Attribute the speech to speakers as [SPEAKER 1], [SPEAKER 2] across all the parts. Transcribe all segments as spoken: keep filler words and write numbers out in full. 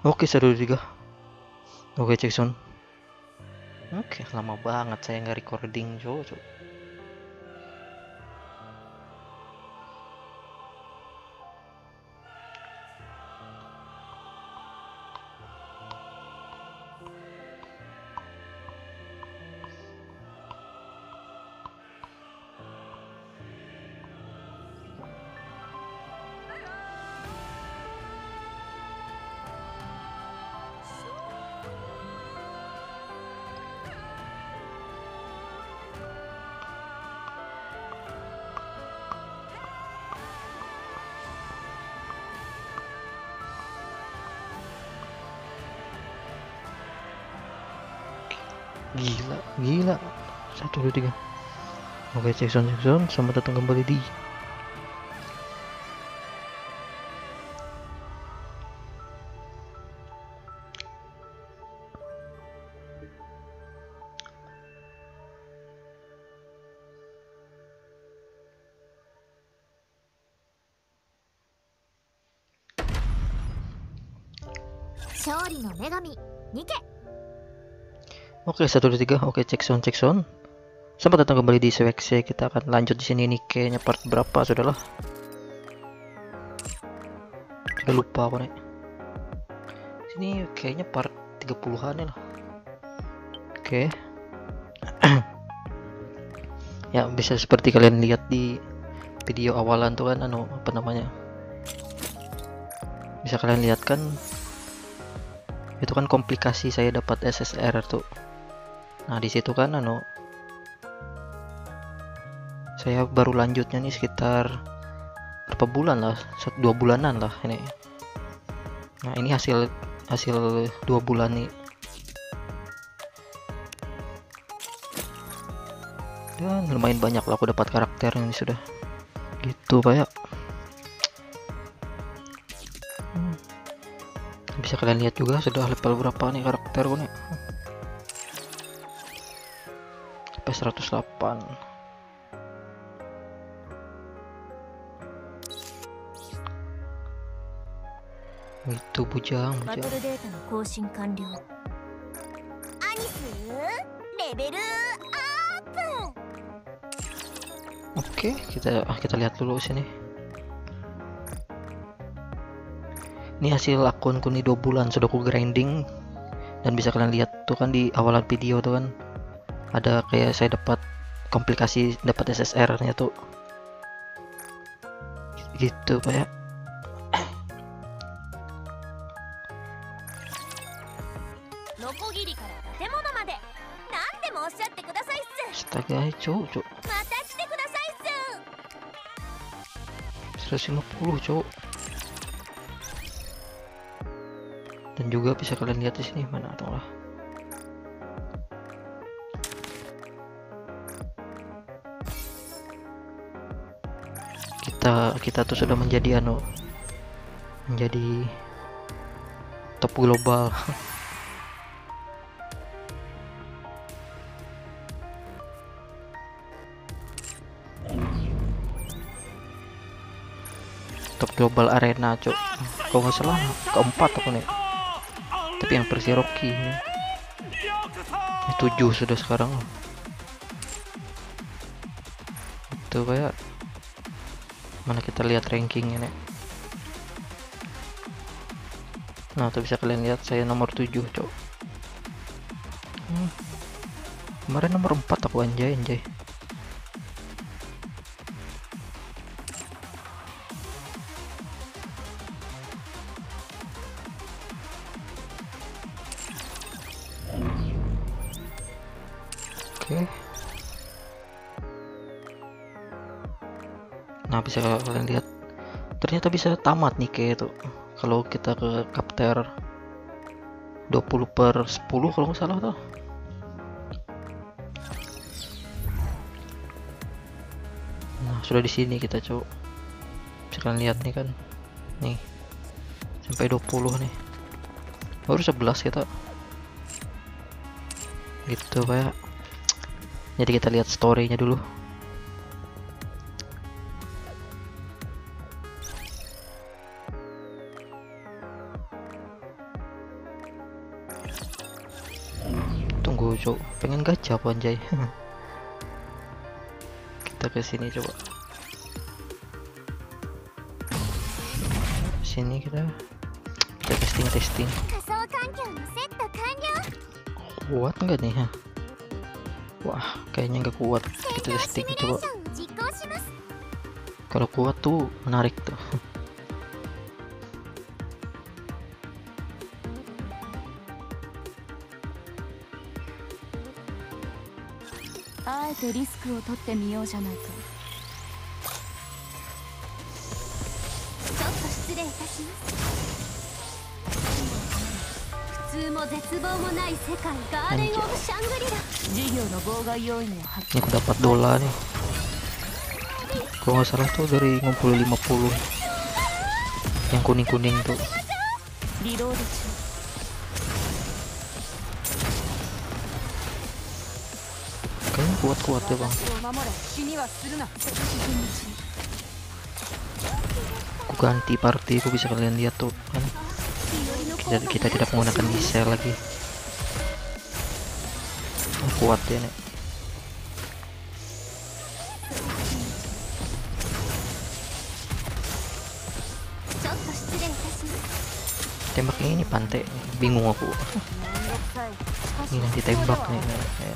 [SPEAKER 1] Oke, satu dua tiga. Oke, cek sound. Oke, lama banget saya nggak recording, cowok. Gila, gila. Satu dua tiga. Oke, cek sound, cek sound. Selamat datang kembali di Oke, satu dua tiga. Oke, cek sound, cek sound. Selamat datang kembali di S W X C. Kita akan lanjut di sini nih, kayaknya part berapa sudahlah. Sudah lupa aku nih. Sini kayaknya part tiga puluhan lah. Oke. Ya, bisa seperti kalian lihat di video awalan tuh kan, anu apa namanya? Bisa kalian lihat kan, itu kan komplikasi saya dapat S S R tuh. Nah, di situ kan anu saya baru lanjutnya nih sekitar berapa bulan lah, satu dua bulanan lah ini. Nah, ini hasil hasil dua bulan nih. Dan lumayan banyak lah aku dapat karakter ini sudah. Gitu kayak. Hmm. Bisa kalian lihat juga sudah level berapa nih karakterku nih. Sampai seratus delapan. Itu bujang, bujang. Oke, kita ah, kita lihat dulu sini. Ini hasil akunku nih dua bulan sudah ku grinding, dan bisa kalian lihat tuh kan di awalan video tuh kan ada kayak saya dapat komplikasi, dapat S S R-nya tuh. Gitu kayak. Astaga, cowok, cowok. seratus lima puluh, cowok. Dan juga bisa kalian lihat di sini mana tuh lah. Kita kita tuh sudah menjadi anu menjadi top global. Top global arena, cok. Kalau nggak salah keempat aku nih. Tapi yang versi Rocky ini tujuh sudah sekarang. Itu kayak mana kita lihat rankingnya nih. Nah, tuh bisa kalian lihat saya nomor tujuh, cok. Hmm. Kemarin nomor empat aku, anjay anjay. Oke. Nah, bisa kalian lihat ternyata bisa tamat nih kayak itu kalau kita ke kapter dua puluh per sepuluh kalau nggak salah tuh. Nah, sudah di sini kita, cok. Bisa kalian lihat nih kan, nih sampai dua puluh nih, baru sebelas kita. Gitu kayak. Jadi kita lihat storynya dulu. dulu, cok. Pengen gacha apa anjay. Kita ke sini coba. Sini kita kita testing testing. Kuat nggak nih? Ha? Wah, kayaknya nggak kuat. Kita testing coba. Kalau kuat tuh menarik tuh. Ini aku dapat dolar nih. Kalau nggak salah tuh dari ngumpul lima puluh. Yang kuning-kuning tuh. Kayaknya kuat-kuat ya bang. Aku ganti party, aku bisa kalian lihat tuh kan. Kita, kita tidak menggunakan diesel lagi. Oh, kuat ya nih. Tembaknya ini pantai, bingung aku. Ini nanti tembak nih. Ya.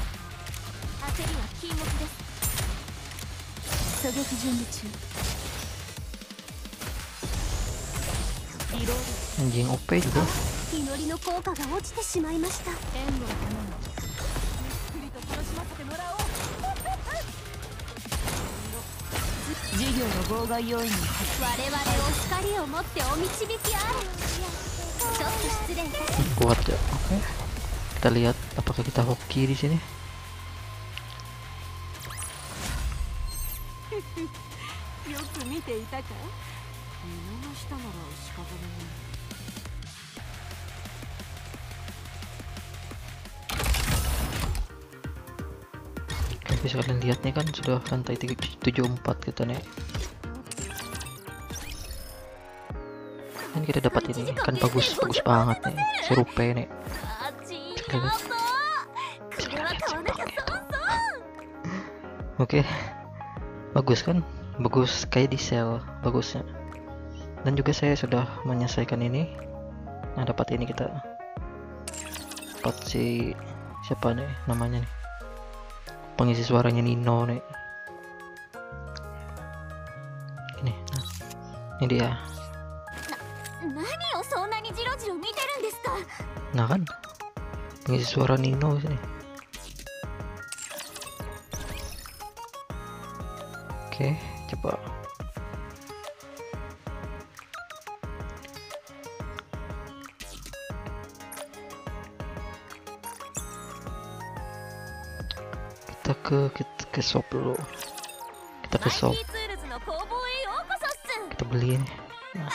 [SPEAKER 1] Anjing O P juga. Kuat ya. Oke. Kita lihat apakah kita hoki di sini. Oke, bisa kalian lihat nih kan sudah lantai tujuh puluh empat kita nih. Kan kita dapat ini kan bagus bagus banget nih, serupe nih. Oke, bagus kan, bagus kayak di sel bagusnya. Dan juga saya sudah menyelesaikan ini. Nah dapat ini kita dapat si siapa nih namanya nih, pengisi suaranya Nino nih. Ini, nah, ini dia. Nah kan, pengisi suara Nino sini. Oke, coba. Kita ke kita ke shop dulu. Kita ke shop. Kita beli ini. Nah.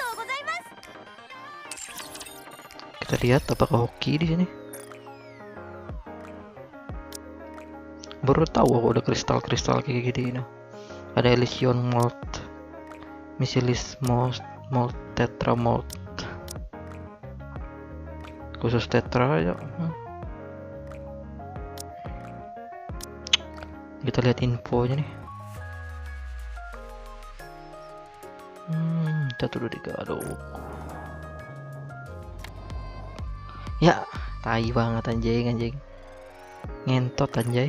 [SPEAKER 1] Kita lihat apakah hoki di sini. Baru tahu aku ada kristal-kristal kayak gini. Ada Elysion Mold, Missilis Mold, Mold Tetra Mold. Khusus Tetra aja. Hmm. Kita lihat infonya nih. Hmm, satu dua tiga, aduh. Ya, tai banget anjing anjing. Ngentot anjay.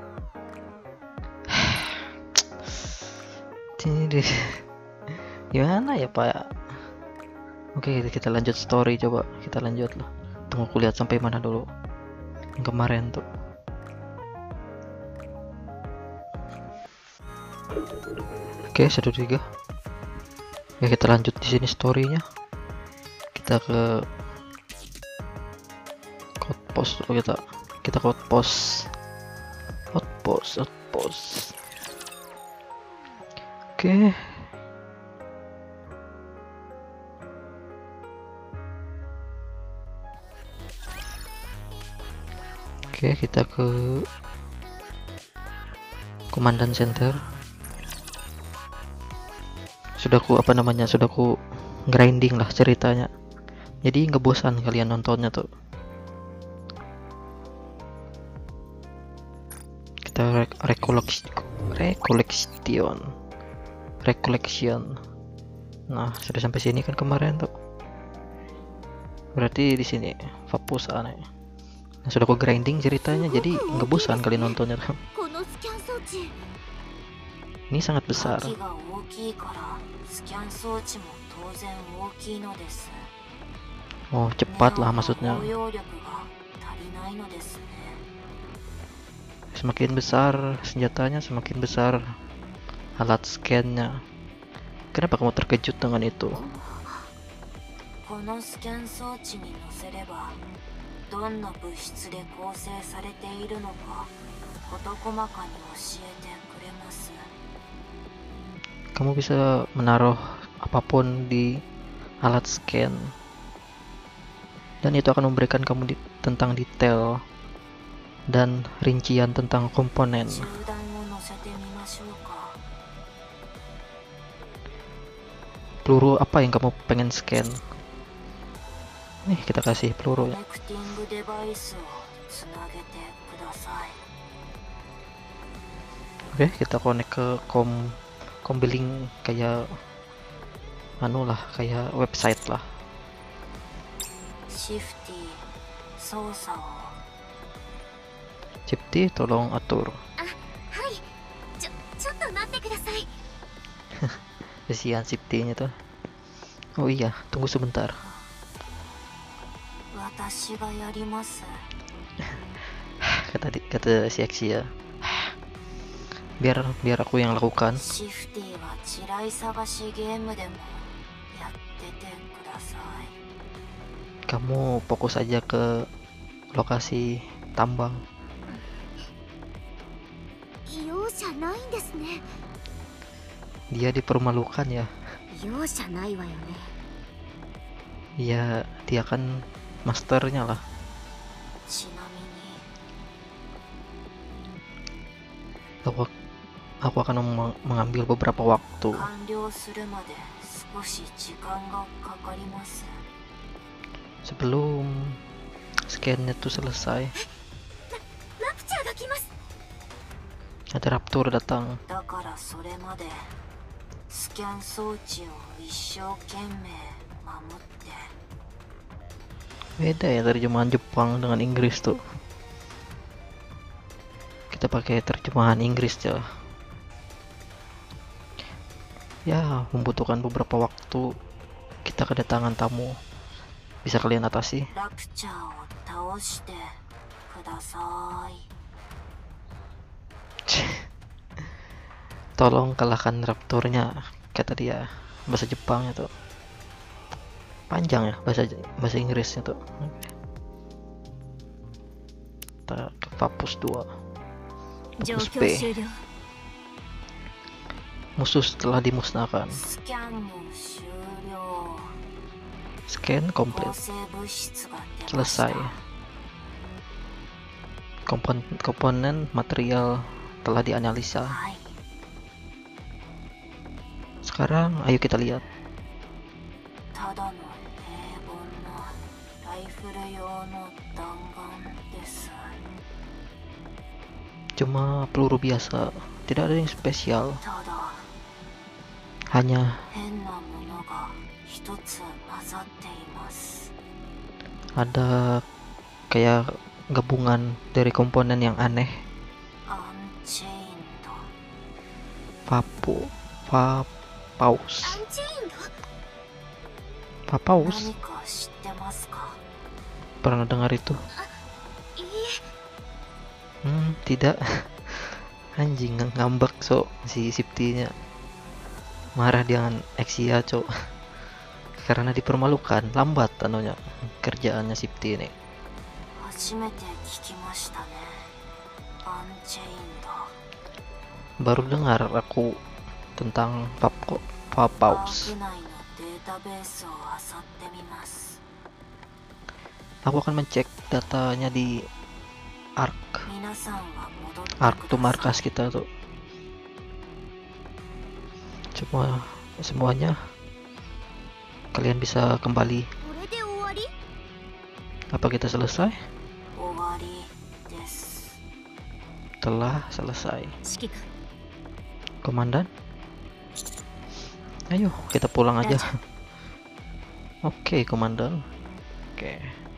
[SPEAKER 1] Ini gimana ya Pak? Oke, kita lanjut story, coba kita lanjut lah. Tunggu aku lihat sampai mana dulu. Yang kemarin tuh. Oke, satu tiga. Ya kita lanjut di sini storynya. Kita ke outpost dulu kita. Kita ke outpost. Outpost, outpost. Oke. Oke, kita ke Komandan Center. Sudah ku apa namanya? Sudah ku grinding lah ceritanya. Jadi nggak bosan kalian nontonnya tuh. Kita rek rekoleksi recollection recollection. Nah, sudah sampai sini kan kemarin tuh. Berarti di sini Vapus aneh. Nah, sudah aku grinding ceritanya, jadi nggak bosan kali nontonnya. Ini sangat besar. Oh, cepat lah maksudnya. Semakin besar senjatanya, semakin besar alat scannya. Kenapa kamu terkejut dengan itu? Kamu bisa menaruh apapun di alat scan, dan itu akan memberikan kamu di, tentang detail dan rincian tentang komponen. Peluru apa yang kamu pengen scan? Nih, kita kasih peluru ya. Oke, kita connect ke kom kombiling kayak anu lah, kayak website lah. Shifty, tolong atur. Kesian Shifty-nya tuh. Oh iya, tunggu sebentar. kata di, kata si Axie ya. Biar biar aku yang lakukan. Kamu fokus aja ke lokasi tambang. Dia dipermalukan ya. Ya, dia kan masternya lah. Aku, aku akan meng mengambil beberapa waktu. Sebelum scan-nya tuh selesai, ada Raptor datang. Beda ya terjemahan Jepang dengan Inggris tuh. Kita pakai terjemahan Inggris ya. Ya, membutuhkan beberapa waktu. Kita kedatangan tamu. Bisa kalian atasi? Tolong kalahkan Raptornya, kata dia. Bahasa Jepangnya tuh panjang ya, bahasa bahasa Inggrisnya tuh. Kita ke Vapus dua. Vapus B. Musuh setelah dimusnahkan. Scan komplit. Selesai. Kompon komponen material telah dianalisa. Sekarang ayo kita lihat. Cuma peluru biasa, tidak ada yang spesial. Hanya ada kayak gabungan dari komponen yang aneh. Vapo, Vapaus, Vapaus. Pernah dengar itu? Hmm, tidak. Anjing ngambek so si Shifty-nya. Marah dengan Axie, cok. Karena dipermalukan, lambat anunya kerjaannya Shifty ini. Baru dengar aku tentang Vapo, Vapaus. Aku akan mencek datanya di Ark. Ark tuh markas kita tuh. Semua semuanya kalian bisa kembali. Apa kita selesai? telah selesai.
[SPEAKER 2] 指揮官
[SPEAKER 1] Komandan, ayo kita pulang aja.
[SPEAKER 2] Raja.
[SPEAKER 1] Oke, komandan. Oke.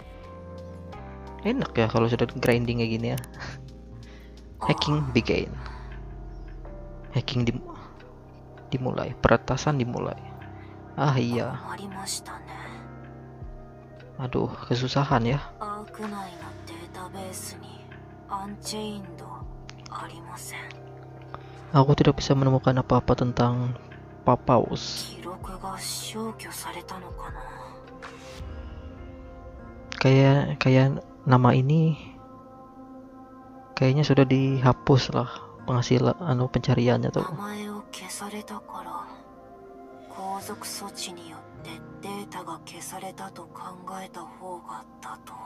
[SPEAKER 1] Enak ya kalau sudah grinding kayak gini ya. Hacking begin. Hacking dim dimulai. Peretasan dimulai. Ah iya.
[SPEAKER 2] ありましたね。
[SPEAKER 1] Aduh, kesusahan ya.
[SPEAKER 2] アーク内のデータベースにアンチェインドありません。
[SPEAKER 1] Aku tidak bisa menemukan apa-apa tentang Papaus.
[SPEAKER 2] 記録が消去されたのかな。
[SPEAKER 1] Kayak kayak nama ini kayaknya sudah dihapus lah penghasilan anu pencariannya
[SPEAKER 2] 名
[SPEAKER 1] tuh.
[SPEAKER 2] 前を消されたから後続措置によってデータが消されたと考えた方が妥当。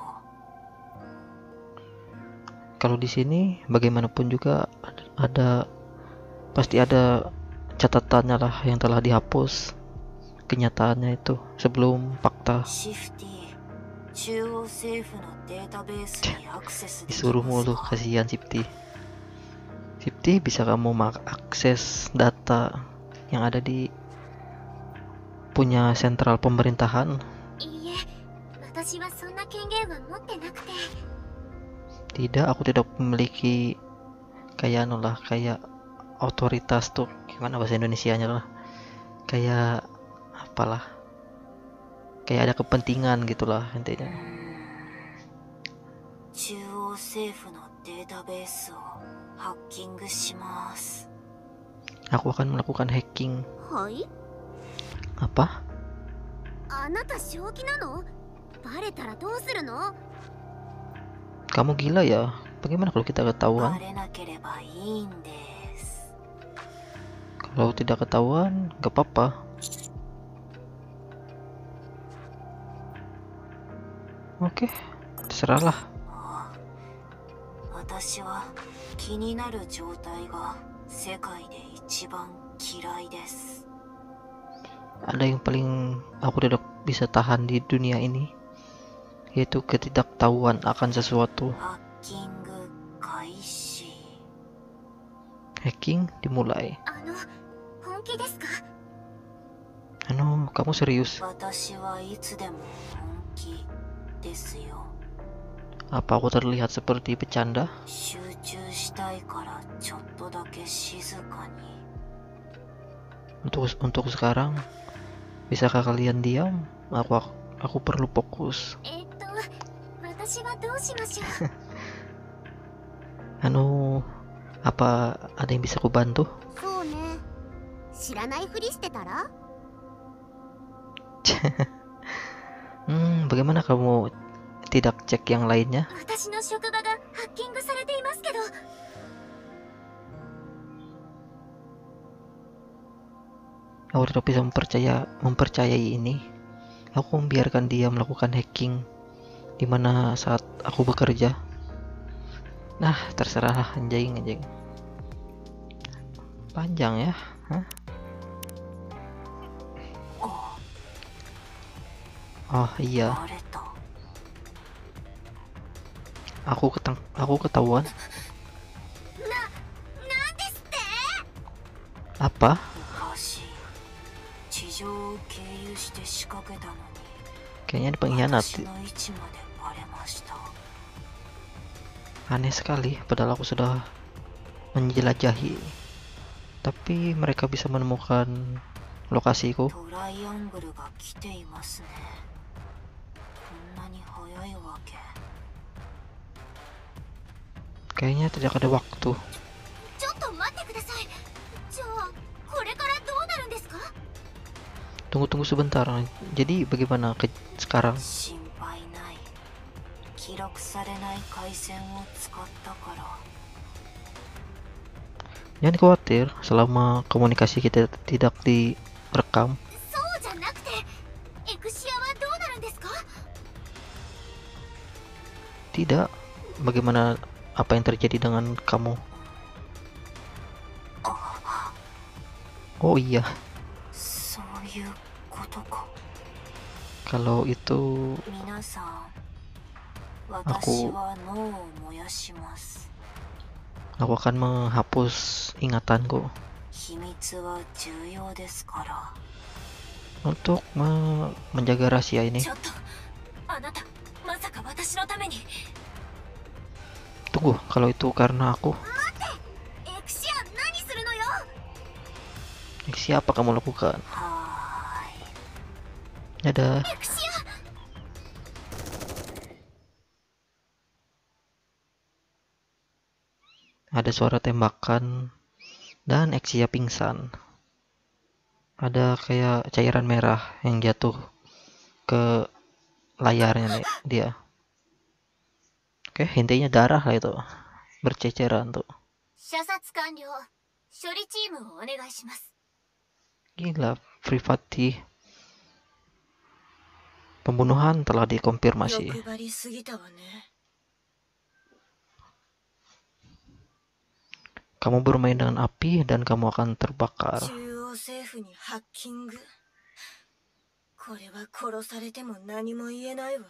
[SPEAKER 1] Kalau di sini bagaimanapun juga ada pasti ada catatannya lah yang telah dihapus kenyataannya itu sebelum fakta.
[SPEAKER 2] シフティ中央政府のデータベースにアクセスでき
[SPEAKER 1] Disuruh
[SPEAKER 2] ます
[SPEAKER 1] mulu,
[SPEAKER 2] か。
[SPEAKER 1] kasihan Sipti. Sipti, bisa kamu mengakses data yang ada di punya sentral pemerintahan?
[SPEAKER 3] いいえ、私はそんな権限は持ってなくて。
[SPEAKER 1] Tidak, aku tidak memiliki kayak anu lah, kayak otoritas tuh, gimana bahasa Indonesianya lah, kayak apalah, kayak ada kepentingan gitulah intinya.
[SPEAKER 2] 中央政府のデータベースをハッキングします。
[SPEAKER 1] Aku akan melakukan hacking.
[SPEAKER 3] はい？
[SPEAKER 1] Apa?
[SPEAKER 3] あなた正気なの？バレたらどうするの？
[SPEAKER 1] Kamu gila ya? Bagaimana kalau kita
[SPEAKER 2] バ
[SPEAKER 1] ketahuan?
[SPEAKER 2] レなければいいんです。
[SPEAKER 1] Kalau tidak ketahuan, gak apa-apa. Oke, terserahlah.
[SPEAKER 2] 私は気になる状態が世界で一番嫌いです。
[SPEAKER 1] Ada yang paling aku tidak bisa tahan di dunia ini, yaitu ketidaktahuan akan sesuatu.
[SPEAKER 2] ハッキング開始。
[SPEAKER 1] Hacking dimulai.
[SPEAKER 3] あの、本気ですか？
[SPEAKER 1] Anu, kamu serius?
[SPEAKER 2] 私はいつでも本気ですよ。
[SPEAKER 1] Apa aku terlihat seperti bercanda?
[SPEAKER 2] 集中したいからちょっとだけ静かに。
[SPEAKER 1] Untuk untuk sekarang, bisakah kalian diam? Aku aku perlu fokus.
[SPEAKER 3] えっと、私はどうしましょう？
[SPEAKER 1] Anu, apa ada yang bisa aku bantu?
[SPEAKER 3] そうね。知らないふりしてたら？
[SPEAKER 1] Hmm, bagaimana kamu tidak cek yang lainnya?
[SPEAKER 3] 私の職場がハッキングされていますけど。
[SPEAKER 1] Aku tidak bisa mempercaya mempercayai ini. Aku membiarkan dia melakukan hacking di mana saat aku bekerja. Nah, terserah anjing anjing. Panjang ya, hah? Oh iya,
[SPEAKER 2] バレた。
[SPEAKER 1] aku ketang aku ketahuan.
[SPEAKER 3] なんですって？
[SPEAKER 1] Apa?
[SPEAKER 2] 昔地上を経由して仕掛けたのに
[SPEAKER 1] Kayaknya
[SPEAKER 2] 私
[SPEAKER 1] dipengkhianati.
[SPEAKER 2] の位置までバレました。
[SPEAKER 1] Aneh sekali, padahal aku sudah menjelajahi. Tapi mereka bisa menemukan lokasiku.
[SPEAKER 2] トライアングルが来ていますね。こんなに早いわけ。
[SPEAKER 1] Kayaknya tidak ada waktu.
[SPEAKER 3] ちょっと待ってください。じゃあ、これからどうなるんですか？
[SPEAKER 1] Tunggu tunggu sebentar. Jadi bagaimana ke sekarang?
[SPEAKER 2] 心配ない。記録されない回線を使ったから。
[SPEAKER 1] Jangan khawatir, selama komunikasi kita tidak direkam.
[SPEAKER 3] そうじゃなくて、エクシアはどうなるんですか？
[SPEAKER 1] Tidak. Bagaimana apa yang terjadi dengan kamu? Oh iya,
[SPEAKER 2] そういうことか。
[SPEAKER 1] kalau itu
[SPEAKER 2] 皆さん、私は脳を燃やします。
[SPEAKER 1] Aku akan menghapus ingatanku
[SPEAKER 2] 秘密は重要ですから。
[SPEAKER 1] untuk me- menjaga rahasia ini.
[SPEAKER 2] ちょっとあなたまさか私のために。
[SPEAKER 1] Tunggu, kalau itu karena aku,
[SPEAKER 3] エクシアン何するのよ。
[SPEAKER 1] siapa kamu lakukan?
[SPEAKER 2] はーい。
[SPEAKER 1] Dadah.
[SPEAKER 3] エクシアン。
[SPEAKER 1] Ada suara tembakan dan Exia pingsan. Ada kayak cairan merah yang jatuh ke layarnya nih dia. Oke, intinya darah lah itu. Berceceran tuh.
[SPEAKER 3] 射殺完了。処理チームをお願いします。
[SPEAKER 1] Gila, Privati. Pembunuhan telah dikonfirmasi.
[SPEAKER 2] 欲張りすぎたわね。
[SPEAKER 1] Kamu bermain dengan api dan kamu akan terbakar.
[SPEAKER 2] 中央政府にハッキング。これは殺されても何も言えないわ。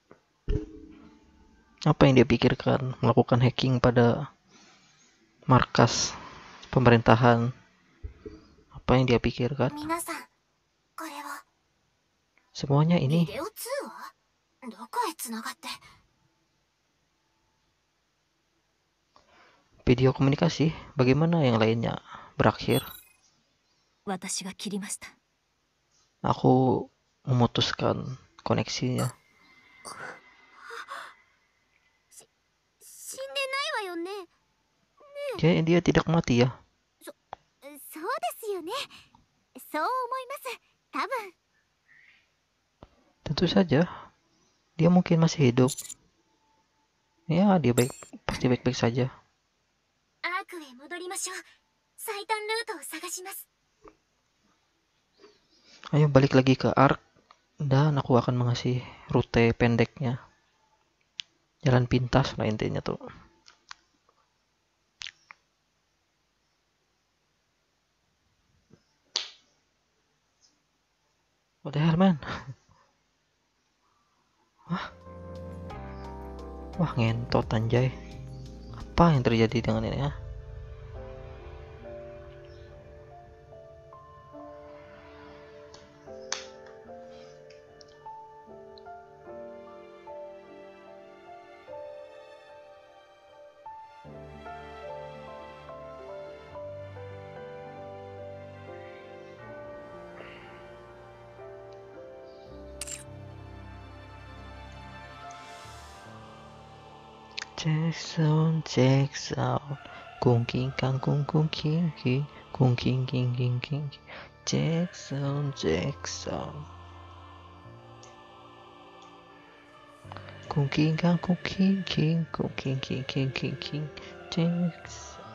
[SPEAKER 1] Apa yang dia pikirkan? Melakukan hacking pada markas pemerintahan. Apa yang dia pikirkan?
[SPEAKER 3] 皆さん、これは
[SPEAKER 1] Semuanya
[SPEAKER 3] ビ
[SPEAKER 1] ini
[SPEAKER 3] デオ通話？どこへつながって？
[SPEAKER 1] video komunikasi. Bagaimana yang lainnya berakhir?
[SPEAKER 2] 私が切りました。
[SPEAKER 1] Aku memutuskan koneksinya.
[SPEAKER 3] 死んでないわよね。
[SPEAKER 1] Dia, dia tidak mati ya?
[SPEAKER 3] そうですよね。そう思います。多分。
[SPEAKER 1] Tentu saja. Dia mungkin masih hidup. Ya, dia baik, pasti baik-baik saja.
[SPEAKER 3] アークへ戻りましょう。最短ルートを探します。
[SPEAKER 1] Ayo balik lagi ke Ark dan aku akan mengasih rute pendeknya. Jalan pintas lah intinya tuh. What the hell, man? Wah. Wah, ngentot anjay. Apa yang terjadi dengan ini ya? Jackson, Jackson, kung king kang kung kung king king, kung king king king king, Jackson, Jackson, kung king kang kung king king, kung king king king king king, Jackson.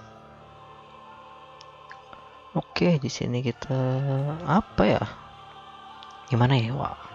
[SPEAKER 1] Oke, di sini kita apa ya? Gimana ya, Wak?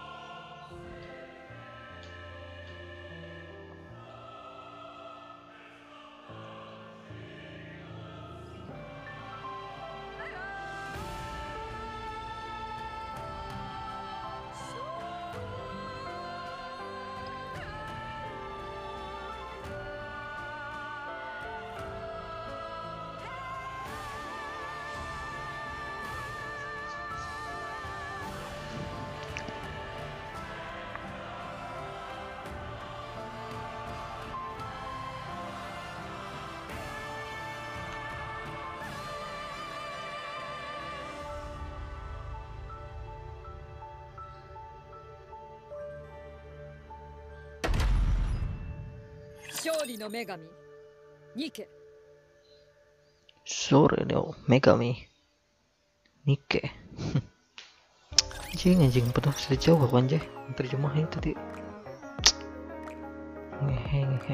[SPEAKER 1] Sore no Megami Nike. Anjing anjing penuh sejauh aku anjay terjemahin tadi. Ngehe ngehe.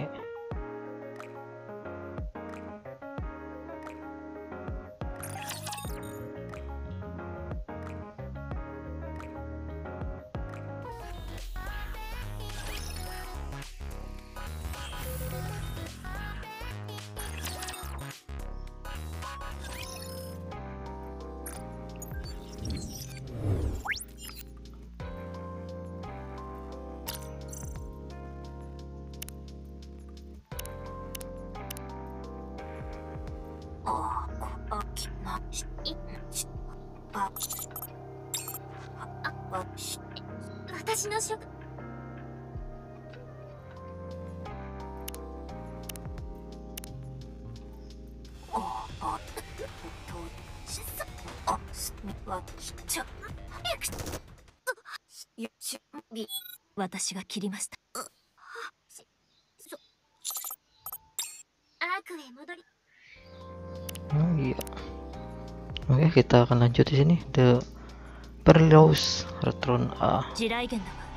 [SPEAKER 2] わし
[SPEAKER 3] 私の職
[SPEAKER 2] おあとしあすわしちゃよしび
[SPEAKER 3] 私が切りました。
[SPEAKER 2] そ
[SPEAKER 3] アークへ戻り
[SPEAKER 1] Oh iya. Oke, kita akan lanjut di sini. The Perlaus Retron A.
[SPEAKER 3] 地雷源だわ。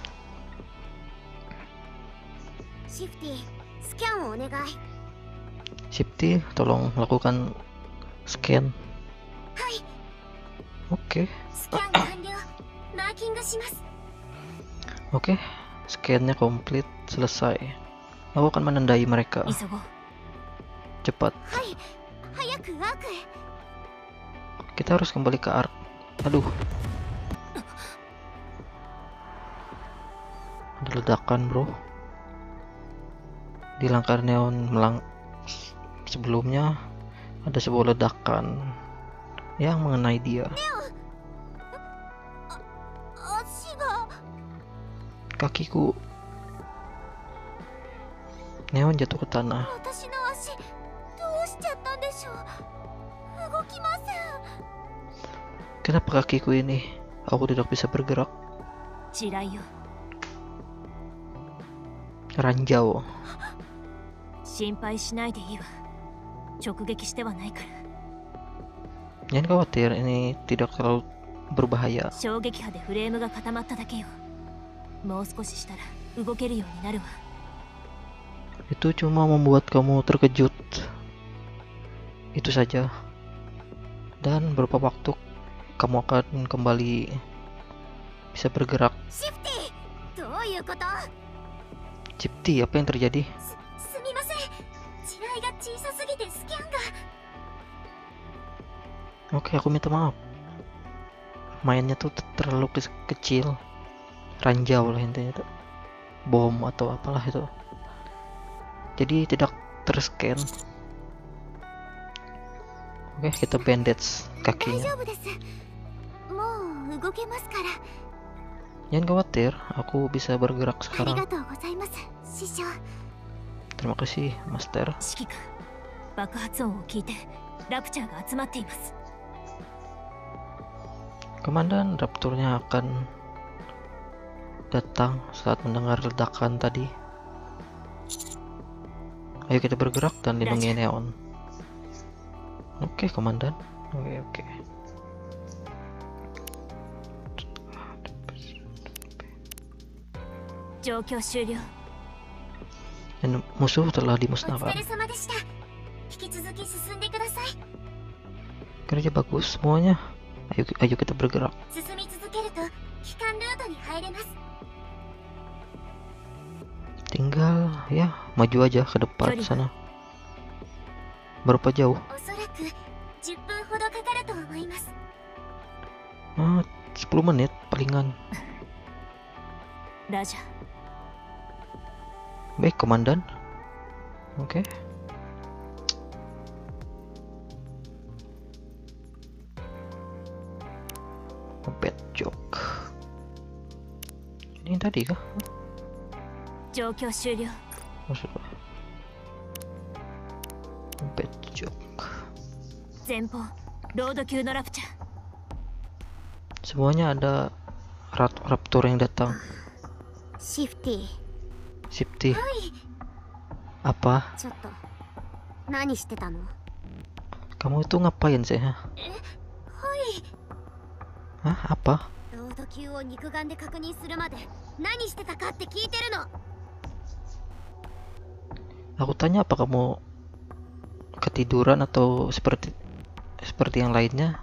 [SPEAKER 3] シフティ、スキャンをお願い。
[SPEAKER 1] Shifty, tolong lakukan scan.
[SPEAKER 3] はい、
[SPEAKER 1] Oke,
[SPEAKER 3] スキャン完了。マーキングします。
[SPEAKER 1] oke. Scannya komplit, selesai. Aku akan menandai mereka.
[SPEAKER 3] 急ごう。
[SPEAKER 1] Cepat.
[SPEAKER 3] はい、早くアークへ。
[SPEAKER 1] Kita harus kembali ke Ark. Aduh. Ada ledakan, bro. Di langkah neon melang sebelumnya ada sebuah ledakan yang mengenai dia.
[SPEAKER 3] 足が。
[SPEAKER 1] Kakiku. Neon jatuh ke tanah.
[SPEAKER 3] 私の足、どうしちゃったんでしょう。動きません。
[SPEAKER 1] Kenapa kakiku ini? Aku tidak bisa bergerak.
[SPEAKER 3] 地雷よ。
[SPEAKER 1] Ranjau.
[SPEAKER 3] 心配しないでいいわ。直撃してはないから。
[SPEAKER 1] Jangan khawatir, ini tidak terlalu berbahaya.
[SPEAKER 3] 衝撃波でフレームが固まっただけよ。もう少ししたら動けるようになるわ。
[SPEAKER 1] Itu cuma membuat kamu terkejut. Itu saja. Dan beberapa waktu kamu akan kembali bisa bergerak.
[SPEAKER 3] シフティ、どういうこと？
[SPEAKER 1] Cipti, apa yang terjadi?
[SPEAKER 3] す、すみません。地雷が小さすぎてスキャンが。
[SPEAKER 1] Oke, aku minta maaf. Mainnya tuh ter- terlalu ke- kecil. Ranjau lah intinya tuh. Bom atau apalah itu. Jadi tidak terscan. Oke, kita bandage
[SPEAKER 3] 大
[SPEAKER 1] kakinya.
[SPEAKER 3] 丈夫です。もう動けますから。
[SPEAKER 1] Jangan khawatir, aku bisa bergerak
[SPEAKER 3] あり
[SPEAKER 1] sekarang.
[SPEAKER 3] がとうございます、師匠。
[SPEAKER 1] Terima kasih, Master.
[SPEAKER 3] 指揮官、爆発音を聞いてラプチャーが集まっています。
[SPEAKER 1] Komandan Raptornya akan datang saat mendengar ledakan tadi. Ayo kita bergerak dan lindungi Neon. Oke, Komandan. Oke, oke. Dan musuh telah
[SPEAKER 3] お疲
[SPEAKER 1] dimusnahkan.
[SPEAKER 3] れ様でした。引き続き進んでください。
[SPEAKER 1] Kerja bagus semuanya. Ayo, ayo kita bergerak.
[SPEAKER 3] 進み続けると機関ルートに入れます。
[SPEAKER 1] Tinggal ya maju aja ke depan sana. Berapa jauh?
[SPEAKER 3] おそらくじゅっぷんほどかかると思います。
[SPEAKER 1] Ah, sepuluh menit palingan.
[SPEAKER 3] ラジャー。
[SPEAKER 1] Baik, Komandan. Oke. Bad joke. Ini tadi kah?
[SPEAKER 3] 状況終了。
[SPEAKER 1] Maksudnya bad joke.
[SPEAKER 3] 前方、ロード級のラプチャー。
[SPEAKER 1] Semuanya ada rat- raptor yang datang.
[SPEAKER 3] シフティ。
[SPEAKER 1] Shifty.
[SPEAKER 3] はい。
[SPEAKER 1] Apa?
[SPEAKER 3] ちょっと何してたの？
[SPEAKER 1] Kamu itu ngapain sih? Hah?
[SPEAKER 3] え、はい。
[SPEAKER 1] Hah? Apa?
[SPEAKER 3] ロード級を肉眼で確認するまで何してたかって聞いてるの。
[SPEAKER 1] Aku tanya apa kamu ketiduran atau seperti seperti yang lainnya?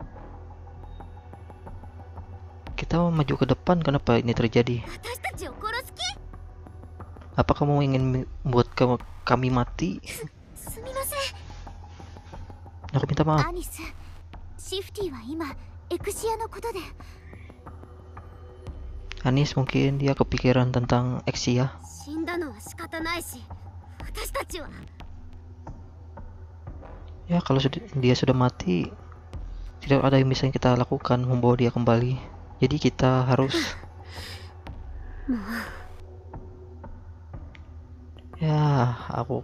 [SPEAKER 1] Kita mau maju ke depan, kenapa ini terjadi?
[SPEAKER 3] 私たちを殺す気？
[SPEAKER 1] Apa kamu ingin membuat kamu, kami mati?
[SPEAKER 3] すみません。
[SPEAKER 1] Aku minta maaf.
[SPEAKER 3] アニス、シフティは今エクシアのことで。
[SPEAKER 1] Anis mungkin dia kepikiran tentang Exia.
[SPEAKER 3] 死んだのは仕方ないし、私たちは。
[SPEAKER 1] Ya kalau sudah, dia sudah mati, tidak ada yang bisa kita lakukan membawa dia kembali. Jadi kita harus ya aku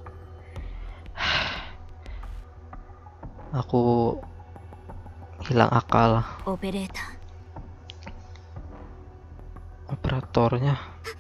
[SPEAKER 1] aku hilang akal.
[SPEAKER 3] オペレーター
[SPEAKER 1] Operatornya.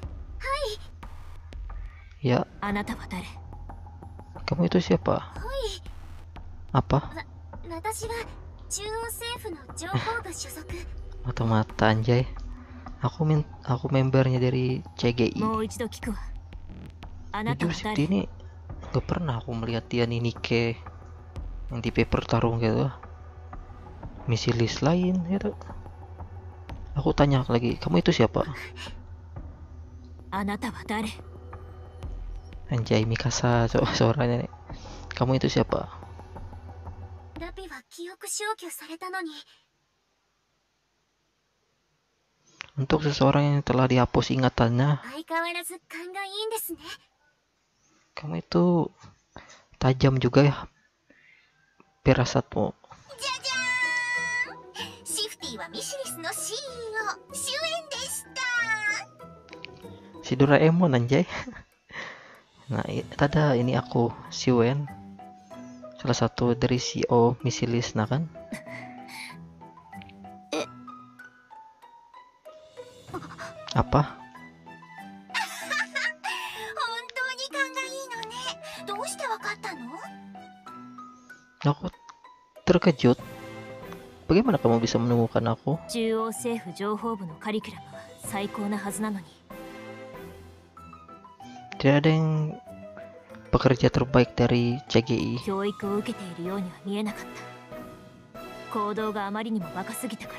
[SPEAKER 1] Ya,
[SPEAKER 3] あなたは誰？
[SPEAKER 1] kamu itu siapa? Apa?
[SPEAKER 3] 私は中央政府の情報部所属。
[SPEAKER 1] Mata-mata anjay. Aku min aku membernya dari C G I.
[SPEAKER 3] もう一度聞くわ。あなた
[SPEAKER 1] Jujur
[SPEAKER 3] は
[SPEAKER 1] sih
[SPEAKER 3] 誰？
[SPEAKER 1] ini gak pernah aku melihat dia nih Nike yang di paper tarung gitu. Misi list lain gitu. Aku tanya lagi, kamu itu siapa?
[SPEAKER 3] あなたは誰？
[SPEAKER 1] Anjay Mikasa so suaranya nih. Kamu itu siapa?
[SPEAKER 3] ラピは記憶消去されたのに。
[SPEAKER 1] Untuk seseorang yang telah dihapus ingatannya,
[SPEAKER 3] 相変わらず勘がいいんですね。
[SPEAKER 1] kamu itu tajam juga ya firasatmu.
[SPEAKER 3] じゃじゃーん。シフティはミシリスの シーイーオー 主演でした。
[SPEAKER 1] Si Doraemon anjay. Nah, i- tada ini aku Siwen, salah satu dari C E O Misilis nah kan. Apa?
[SPEAKER 3] 本当に勘がいいのね。どうしてわかったの？
[SPEAKER 1] Aku terkejut. Bagaimana kamu bisa menemukan aku?
[SPEAKER 3] 中央政府情報部のカリキュラムは最高なはずなのに。
[SPEAKER 1] Tidak ada yang pekerja terbaik dari C G I.
[SPEAKER 3] 教育を受けているようには見えなかった。行動があまりにもバカすぎたから。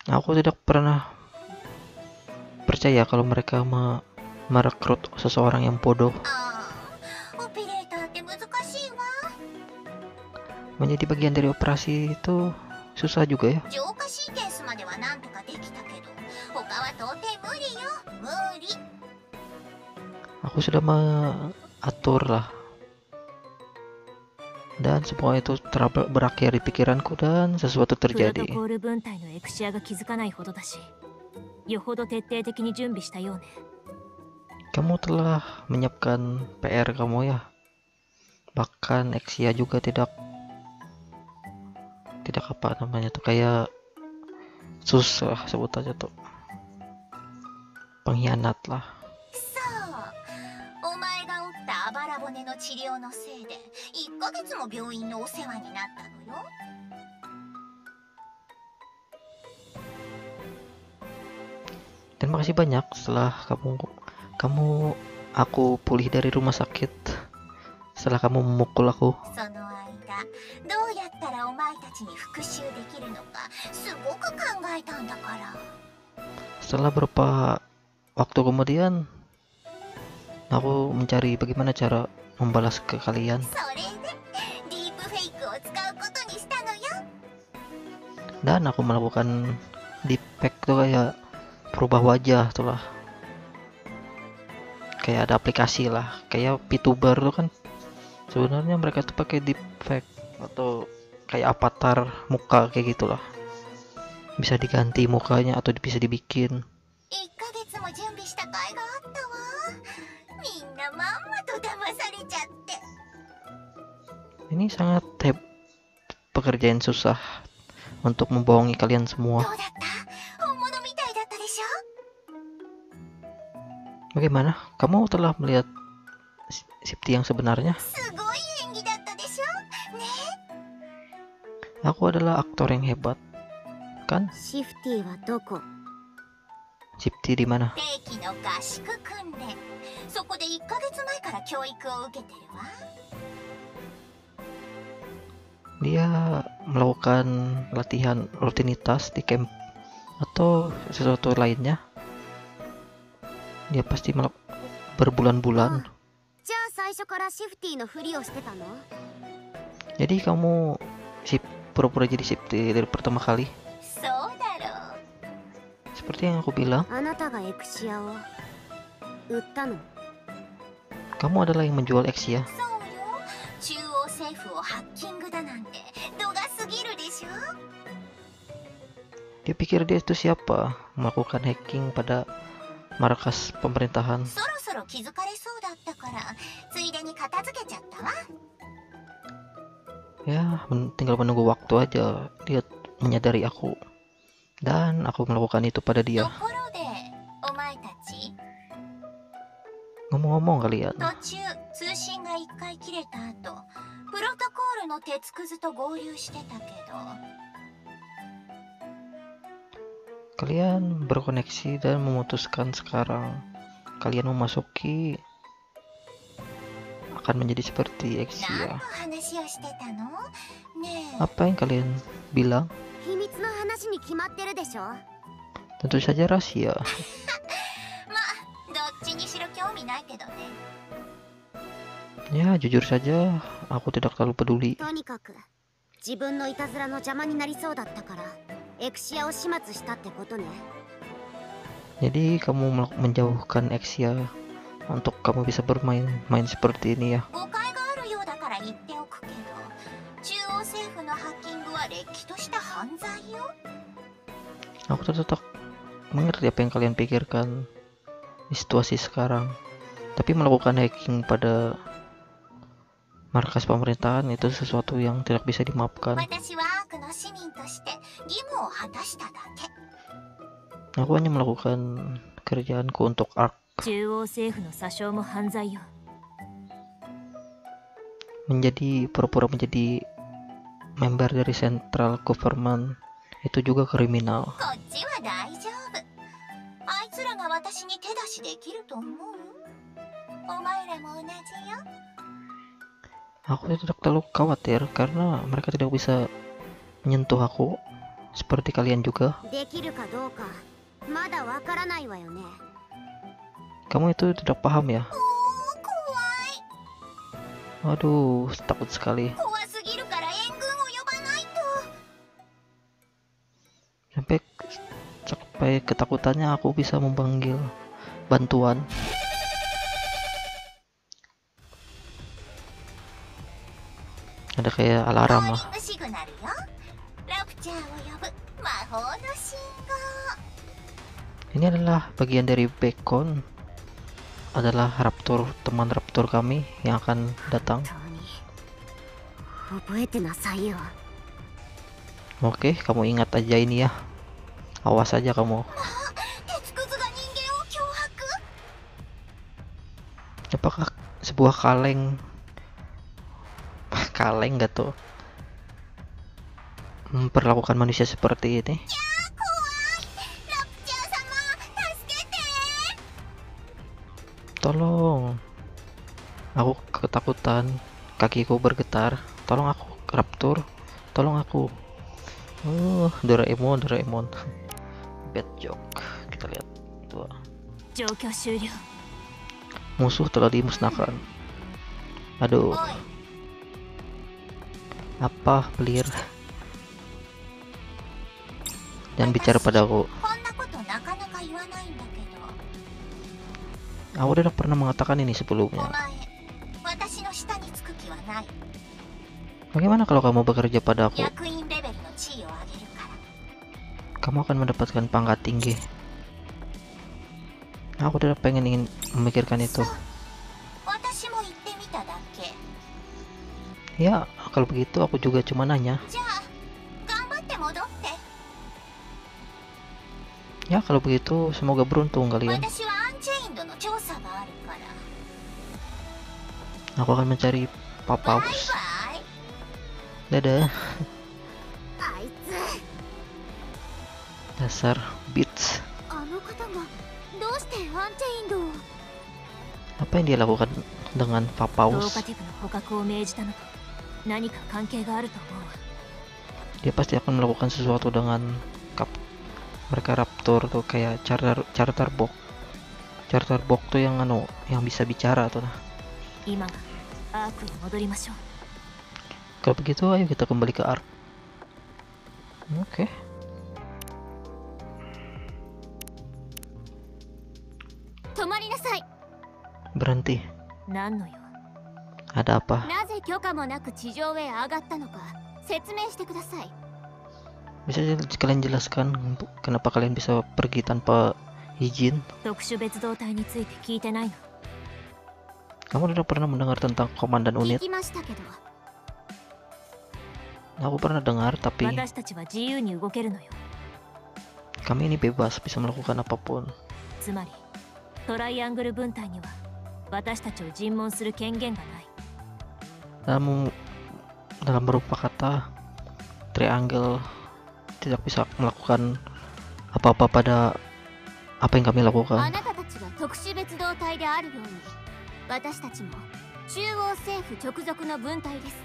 [SPEAKER 1] Aku tidak pernah percaya kalau mereka me- merekrut seseorang yang bodoh.
[SPEAKER 3] ああ、オペレーターって難しいわ。
[SPEAKER 1] Menjadi bagian dari operasi itu susah juga ya.
[SPEAKER 3] 浄化シーケンスまではなんとかできたけど、他は到底無理よ。無理。
[SPEAKER 1] Aku sudah mengatur lah. Dan semua itu ter- berakhir di pikiranku dan sesuatu
[SPEAKER 3] プロト
[SPEAKER 1] terjadi.
[SPEAKER 3] コール分隊のエクシアが気づかないほどだし、よほど徹底的に準備したようね。
[SPEAKER 1] Kamu telah menyiapkan P R kamu ya. Bahkan Exia juga tidak tidak apa namanya tuh kayak susah sebut aja tuh. Pengkhianat lah.
[SPEAKER 3] そう、お前が負ったあばら骨の治療のせいでいっかげつも病院のお世話になったのよ。
[SPEAKER 1] Terima kasih banyak setelah kamu kamu aku pulih dari rumah sakit. Setelah kamu memukul aku.
[SPEAKER 3] その間、どうやったらお前たちに復讐できるのかすごく考えたんだから。
[SPEAKER 1] Setelah beberapa waktu kemudian aku mencari bagaimana cara membalas ke kalian.
[SPEAKER 3] それでディープフェイクを使うことにしたのよ。
[SPEAKER 1] Dan aku melakukan deepfake tuh kayak berubah wajah tuh lah. Kayak ada aplikasi lah, kayak VTuber tuh kan. Sebenarnya mereka tuh pakai deepfake atau kayak avatar muka kayak gitulah. Bisa diganti mukanya atau bisa dibikin.
[SPEAKER 3] いっかげつも準備した甲斐があったわ。みんなまんまと騙されちゃって。
[SPEAKER 1] Ini sangat heb pekerjaan susah untuk membohongi kalian
[SPEAKER 3] ど
[SPEAKER 1] semua.
[SPEAKER 3] うだった？本物みたいだったでしょ？
[SPEAKER 1] Bagaimana? Kamu telah melihat Shifty yang sebenarnya?
[SPEAKER 3] すごい演技だったでしょ？ね。
[SPEAKER 1] Aku adalah aktor yang hebat, kan?
[SPEAKER 3] シフティはどこ？
[SPEAKER 1] Shifty di mana?
[SPEAKER 3] 定期の合宿訓練。そこでいっかげつまえから教育を受けてるわ。
[SPEAKER 1] Dia melakukan latihan rutinitas di camp atau sesuatu lainnya. Dia pasti melak- berbulan-bulan.
[SPEAKER 3] じゃあ最初からシフティのふりをしてたの？
[SPEAKER 1] Jadi kamu sip pura-pura jadi Shifty dari pertama kali.
[SPEAKER 3] そうだろう。
[SPEAKER 1] Seperti yang aku bilang,
[SPEAKER 3] あなたがエクシアを売ったの？
[SPEAKER 1] kamu adalah yang menjual Exia.
[SPEAKER 3] そうよ。中央政府をハッキングだなんて度が過ぎるでしょ？
[SPEAKER 1] pikir dia itu siapa? Melakukan hacking pada markas pemerintahan.
[SPEAKER 3] そろそろ気づかれそうだったからついでに片付けちゃったわ。
[SPEAKER 1] Ya, men- tinggal menunggu waktu aja dia menyadari aku. Dan aku melakukan itu pada
[SPEAKER 3] と
[SPEAKER 1] dia.
[SPEAKER 3] ころでお前たち
[SPEAKER 1] Ngomong-ngomong kalian,
[SPEAKER 3] 途中通信が一回切れた後プロトコールの鉄くずと合流してたけど
[SPEAKER 1] kalian berkoneksi dan memutuskan sekarang kalian memasuki akan menjadi seperti
[SPEAKER 3] 何
[SPEAKER 1] Exia.
[SPEAKER 3] の話をしてたのねえ
[SPEAKER 1] Apa yang kalian bilang?
[SPEAKER 4] 秘密の話に決まってるでしょ。
[SPEAKER 1] Tentu saja rahasia.
[SPEAKER 3] まあどっちにしろ興味ないけどね
[SPEAKER 1] Ya, jujur saja, aku tidak terlalu peduli.
[SPEAKER 4] とにかく自分のいたずらの邪魔になりそうだったからエクシアを始末したってことね。
[SPEAKER 1] Jadi kamu melak- menjauhkan Exia untuk kamu bisa bermain main seperti ini ya.
[SPEAKER 3] 誤解があるようだから言っておくけど中央政府のハッキングはれっきとした犯罪よ
[SPEAKER 1] Aku tetap mengerti apa yang kalian pikirkan di situasi sekarang. Tapi melakukan hacking pada markas pemerintahan itu sesuatu yang tidak bisa dimaafkan.
[SPEAKER 3] 私はアークの市民として義務を果たしただけ
[SPEAKER 1] Aku hanya melakukan kerjaanku untuk Ark.
[SPEAKER 4] 中央政府の詐称も犯罪よ。
[SPEAKER 1] Menjadi pura-pura menjadi member dari Central Government itu juga kriminal.
[SPEAKER 3] こっちは大丈夫あいつらが私に手出しできると思うお前らも同じよ
[SPEAKER 1] Aku tidak terlalu khawatir karena mereka tidak bisa menyentuh aku seperti kalian juga.
[SPEAKER 4] できるかどうかまだわからないわよね。
[SPEAKER 1] Kamu itu tidak paham ya?
[SPEAKER 3] おー怖い
[SPEAKER 1] Waduh, takut sekali.
[SPEAKER 3] 怖すぎるから援軍を呼ばないと
[SPEAKER 1] Sampai sampai ketakutannya aku bisa memanggil bantuan. Ada kayak alarm
[SPEAKER 3] コー
[SPEAKER 1] lah.
[SPEAKER 3] リングシグナルよラプチャーを呼ぶ魔法の信号
[SPEAKER 1] Ini adalah bagian dari Beacon. Adalah Raptor, teman Raptor kami yang akan datang.
[SPEAKER 4] 本当に覚えてなさいよ。
[SPEAKER 1] Oke, kamu ingat aja ini ya. Awas aja kamu.
[SPEAKER 3] 鉄くずが人間を脅迫
[SPEAKER 1] Apakah sebuah kaleng kaleng gak tuh memperlakukan manusia seperti ini?
[SPEAKER 3] ラプチャー様助けて
[SPEAKER 1] Tolong. Aku ketakutan. Kakiku bergetar. Tolong aku, Raptor. Tolong aku. Oh, Doraemon, Doraemon. Bad joke. Kita lihat. Tuh.
[SPEAKER 4] 状況終了。
[SPEAKER 1] Musuh telah dimusnahkan. Aduh,
[SPEAKER 3] おい
[SPEAKER 1] apa pelir? Jangan bicara padaku.
[SPEAKER 3] こんなことなかなか言わないんだけど
[SPEAKER 1] Aku tidak pernah mengatakan ini
[SPEAKER 3] お
[SPEAKER 1] sebelumnya.
[SPEAKER 3] 前私の下につく気はない
[SPEAKER 1] Bagaimana kalau kamu bekerja padaku?
[SPEAKER 3] 役員レベルの地位を上げるから
[SPEAKER 1] Kamu akan mendapatkan pangkat tinggi. Aku tidak pengen ingin memikirkan itu.
[SPEAKER 3] 私も言ってみただけ
[SPEAKER 1] Ya, kalau begitu aku juga cuma nanya.
[SPEAKER 3] じゃあ頑張って戻って
[SPEAKER 1] Ya, kalau begitu semoga beruntung kalian.
[SPEAKER 3] 私はアンチェインドの調査があるから
[SPEAKER 1] Aku akan mencari
[SPEAKER 3] バイ
[SPEAKER 1] Papaus.
[SPEAKER 3] バイ
[SPEAKER 1] Dadah.
[SPEAKER 4] あいつ
[SPEAKER 1] Dasar Beats.
[SPEAKER 4] あの方がどうしてアンチェインドを。
[SPEAKER 1] Apa yang dia lakukan dengan
[SPEAKER 4] ロー
[SPEAKER 1] Papaus?
[SPEAKER 4] カティブの捕獲を命じたのと何か関係があると思うわ。
[SPEAKER 1] Dia pasti akan melakukan sesuatu dengan kap mereka Raptor tuh kayak charter charter box. Charter box tuh yang anu yang bisa bicara tuh. Nah.
[SPEAKER 4] 今はアークに戻りましょう。
[SPEAKER 1] Kalau begitu ayo kita kembali ke Ark. Oke.
[SPEAKER 4] 止まりなさい。
[SPEAKER 1] Berhenti.
[SPEAKER 4] 何の用？
[SPEAKER 1] Ada apa?
[SPEAKER 4] なぜ許可もなく地上へ上がったのか説明してください。
[SPEAKER 1] Bisa kalian jelaskan kenapa kalian bisa pergi tanpa izin?
[SPEAKER 5] 特殊別動隊について聞いてないの？
[SPEAKER 1] Kamu sudah pernah mendengar tentang komandan
[SPEAKER 4] 聞
[SPEAKER 1] unit?
[SPEAKER 4] きましたけど
[SPEAKER 1] Aku pernah dengar, tapi
[SPEAKER 5] 私たちは自由に動けるのよ。
[SPEAKER 1] kami ini bebas, bisa melakukan apapun.
[SPEAKER 5] つまりトライアングル分隊には私たちを尋問する権限がない。
[SPEAKER 1] Dalam dalam berupa kata, triangle tidak bisa melakukan apa-apa pada apa yang kami
[SPEAKER 4] あ
[SPEAKER 1] lakukan.
[SPEAKER 4] なたたちが特殊別動隊であるように私たちも中央政府直属の分隊です。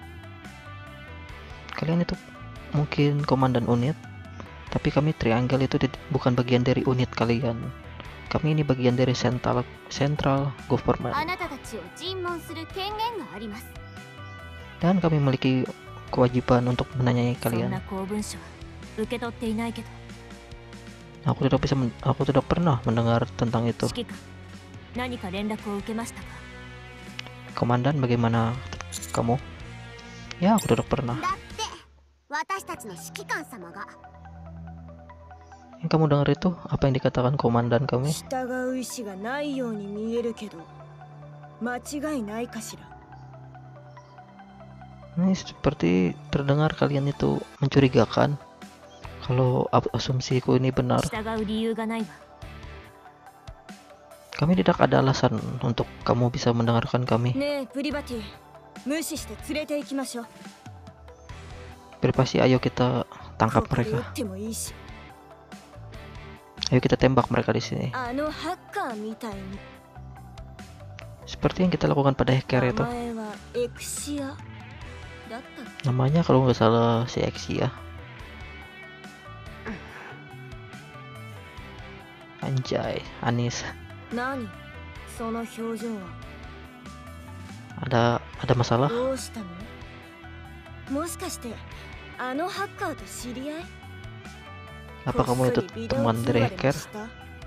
[SPEAKER 1] Kalian itu mungkin komandan unit, tapi kami triangle itu di- bukan bagian dari unit kalian. Kami ini bagian dari central central
[SPEAKER 4] あ
[SPEAKER 1] government,
[SPEAKER 4] なたたちを尋問する権限があります。
[SPEAKER 1] dan kami memiliki kewajiban untuk menanyai
[SPEAKER 5] そん
[SPEAKER 1] kalian.
[SPEAKER 5] な公文書は受け取っていないけど、
[SPEAKER 1] Aku tidak bisa, men- aku tidak pernah mendengar tentang itu.
[SPEAKER 5] 指揮官、何か連絡を受けましたか？
[SPEAKER 1] Komandan, bagaimana kamu? Ya, aku tidak pernah.
[SPEAKER 4] だって私たちの指揮官様が
[SPEAKER 1] Yang kamu dengar itu apa yang dikatakan komandan kami?
[SPEAKER 6] 従う意志がないように見えるけど間違いないかしら。
[SPEAKER 1] Ini seperti terdengar kalian itu mencurigakan. Kalau ap- asumsiku ini benar,
[SPEAKER 5] 従う理由がないわ。
[SPEAKER 1] kami tidak ada alasan untuk kamu bisa mendengarkan kami.
[SPEAKER 6] ねえプリバティ、無視して連れて行きましょう。
[SPEAKER 1] Privasi, ayo kita
[SPEAKER 6] こ
[SPEAKER 1] tangkap
[SPEAKER 6] こで撃っ
[SPEAKER 1] mereka.
[SPEAKER 6] てもいいし、
[SPEAKER 1] Ayo kita tembak mereka di sini.
[SPEAKER 6] あのハッカーみたいに。
[SPEAKER 1] Seperti yang kita lakukan pada hacker
[SPEAKER 6] 名
[SPEAKER 1] itu.
[SPEAKER 6] 前はエクシアだったっけ？
[SPEAKER 1] Namanya kalau nggak salah si Exia. Anjay, Anis.
[SPEAKER 6] 何その表情は。
[SPEAKER 1] Ada ada masalah?
[SPEAKER 6] どうしたの？もしかしてあのハッカーと知り合い？
[SPEAKER 1] Apa kamu itu
[SPEAKER 6] こっそりビデオ
[SPEAKER 1] teman
[SPEAKER 6] 通
[SPEAKER 1] dari
[SPEAKER 6] 話でも
[SPEAKER 1] hacker?
[SPEAKER 6] した？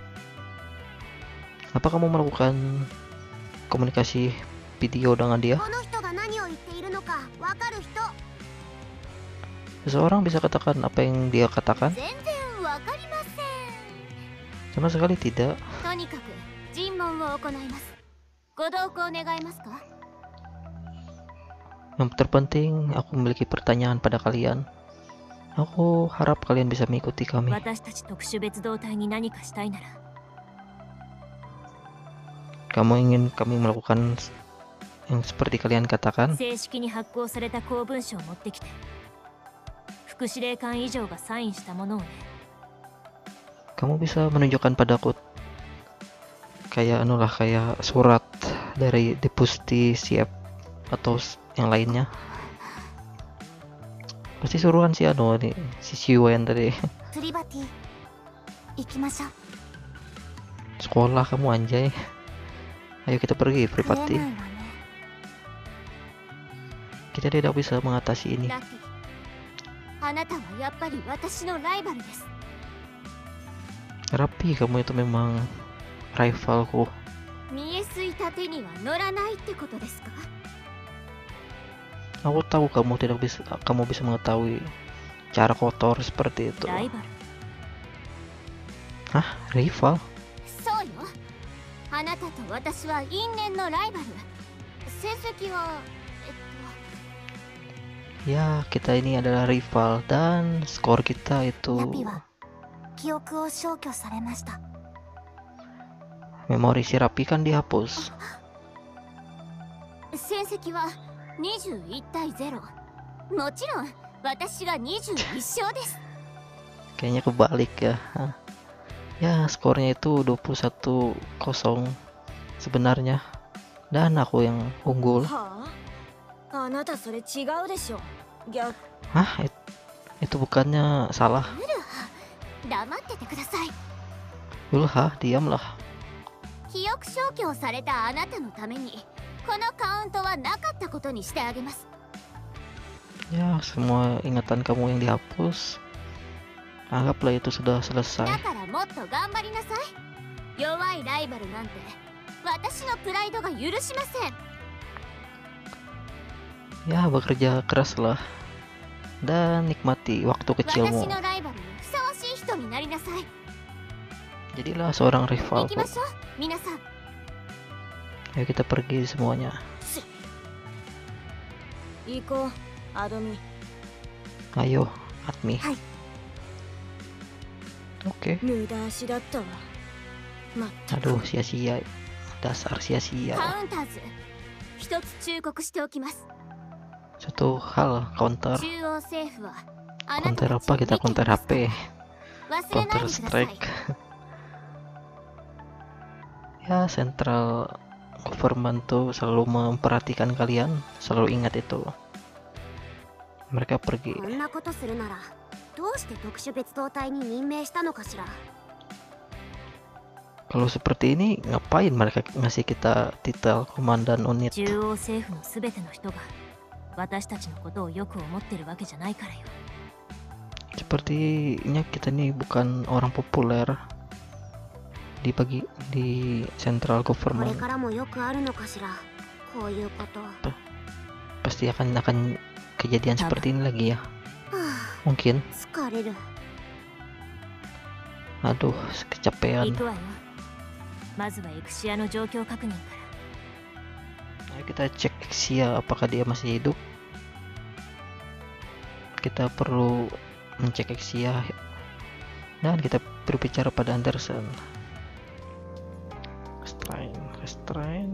[SPEAKER 1] Apa kamu melakukan komunikasi video dengan dia?
[SPEAKER 4] この人が何を言っているのかわかる人
[SPEAKER 1] Seseorang bisa katakan apa yang dia katakan?
[SPEAKER 4] 全然わかりません。
[SPEAKER 1] Sama sekali tidak.
[SPEAKER 4] とにかく尋問を行います。ご同行願いますか？
[SPEAKER 1] Yang terpenting, aku memiliki pertanyaan pada kalian. Aku harap kalian bisa mengikuti kami.
[SPEAKER 5] 私たち特殊別動隊に何かしたいなら、
[SPEAKER 1] Kamu ingin kami melakukan yang seperti kalian katakan?
[SPEAKER 5] 正式に発行された公文書を持ってきて、副司令官以上がサインしたものをね。
[SPEAKER 1] Kamu bisa menunjukkan padaku kayak anulah kayak surat dari Deputi Siap atau s- yang lainnya. Pasti suruhan si anu nih, si Siwen tadi.
[SPEAKER 4] プリバティ行きましょう。
[SPEAKER 1] Sekolah kamu anjay. Ayo kita pergi,
[SPEAKER 4] 食え
[SPEAKER 1] Pripati.
[SPEAKER 4] ないわね。
[SPEAKER 1] Kita tidak bisa mengatasi ini.
[SPEAKER 4] ラティ、あなたはやっぱり私のライバルです。
[SPEAKER 1] Rapi, kamu itu memang rivalku.
[SPEAKER 4] 見えすいた手には乗らないってことですか？
[SPEAKER 1] Aku tahu kamu tidak bisa, kamu bisa mengetahui cara kotor seperti itu.
[SPEAKER 5] ライバル？
[SPEAKER 1] Hah, rival?
[SPEAKER 4] そうよ。あなたと私は因縁のライバル。成績はえっ
[SPEAKER 1] Ya, kita ini adalah rival dan skor kita
[SPEAKER 4] と、
[SPEAKER 1] itu
[SPEAKER 4] ラピは記憶を消去されました。
[SPEAKER 1] memori si Rapi kan dihapus.
[SPEAKER 4] 戦績はにじゅういち対ゼロ。もちろん私がにじゅういち勝です。
[SPEAKER 1] Kayaknya kebalik ya. Hah. Ya, skornya itu dua puluh satu kosong sebenarnya. Dan aku yang unggul.
[SPEAKER 6] はあ？あなたそれ違うでしょ。逆。
[SPEAKER 1] Hah, it- itu bukannya salah.
[SPEAKER 4] 黙っててください。
[SPEAKER 1] Yulha, diamlah.
[SPEAKER 4] 記憶消去されたあなたのためにこのカウントはなかったことにしてあげます。
[SPEAKER 1] Ya, semua ingatan kamu yang dihapus. Anggaplah itu sudah
[SPEAKER 4] だ
[SPEAKER 1] selesai.
[SPEAKER 4] からもっと頑張りなさい。弱いライバルなんて私のプライドが許しません。
[SPEAKER 1] Ya, bekerja keras lah. dan nikmati waktu kecilmu.
[SPEAKER 4] 私のライバルにふさわしい人になりなさい。
[SPEAKER 1] Jadilah seorang
[SPEAKER 4] 行
[SPEAKER 1] rivalku.
[SPEAKER 4] きましょう皆さん。
[SPEAKER 1] Ayo kita pergi semuanya.
[SPEAKER 6] 行こうアドミ。
[SPEAKER 1] Ayo, Admi.
[SPEAKER 4] Hai.
[SPEAKER 1] Oke.
[SPEAKER 6] 無駄足だったわ。まったく
[SPEAKER 1] Aduh, sia-sia. Dasar sia-sia.
[SPEAKER 4] カウンターズ一つ忠告しておきます。
[SPEAKER 1] Satu hal, counter.
[SPEAKER 4] 中央政府はあなた
[SPEAKER 1] Counter
[SPEAKER 4] た
[SPEAKER 1] apa
[SPEAKER 4] ちを
[SPEAKER 1] kita
[SPEAKER 4] 見てい
[SPEAKER 1] counter
[SPEAKER 4] ます
[SPEAKER 1] H
[SPEAKER 4] から
[SPEAKER 1] P?
[SPEAKER 4] 忘れない
[SPEAKER 1] Counter
[SPEAKER 4] でください。
[SPEAKER 1] Strike. Ya, Central Government tuh selalu memperhatikan kalian, selalu ingat itu. Mereka pergi.
[SPEAKER 6] こんなことするならどうして特殊別動隊に任命したのかしら。
[SPEAKER 1] Kalau seperti ini, ngapain mereka ngasih kita titel komandan unit?
[SPEAKER 5] 中央政府のすべての人が私たちのことをよく思ってるわけじゃないからよ。
[SPEAKER 1] Sepertinya kita nih bukan orang populer di bagi di Central
[SPEAKER 6] これ
[SPEAKER 1] Government.
[SPEAKER 6] からもよくあるのかしらこういうこと。
[SPEAKER 1] Pasti akan akan kejadian seperti ini lagi ya.
[SPEAKER 6] は
[SPEAKER 1] Mungkin.
[SPEAKER 6] あ疲れる。
[SPEAKER 1] Aduh, kecapean.
[SPEAKER 5] 行くわよ。まずはエクシアの状況確認から。
[SPEAKER 1] Ayo kita cek Exia apakah dia masih hidup. Kita perlu mencek Exia dan kita berbicara pada Anderson. Restrain, restrain.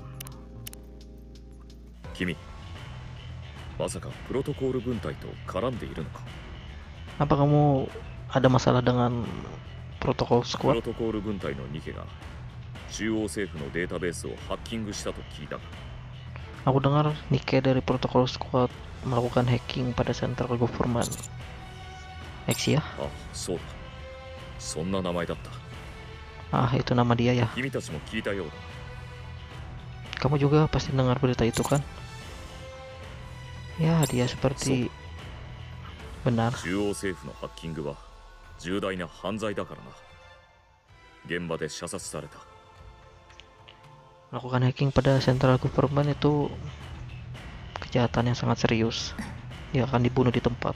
[SPEAKER 7] 君、まさかプロトコール軍隊と絡んでいるのか。
[SPEAKER 1] Apa kamu ada masalah dengan protokol
[SPEAKER 7] プ
[SPEAKER 1] squad?
[SPEAKER 7] ロトコール軍隊のニケが中央政府のデータベースをハッキングしたと聞いたが。
[SPEAKER 1] Aku dengar Nike dari protokol squad melakukan hacking pada Central Government. Exia?
[SPEAKER 7] あ、そうだ。そんな名前だった。
[SPEAKER 1] Ah, itu nama dia ya.
[SPEAKER 7] 君たちも聞いたようだ。
[SPEAKER 1] Kamu juga pasti dengar berita itu kan? Ya, dia seperti benar.
[SPEAKER 7] 中央政府のハッキングは重大な犯罪だからな。現場で射殺された。
[SPEAKER 1] Melakukan hacking pada Central Government itu kejahatan yang sangat serius. Dia akan dibunuh di tempat.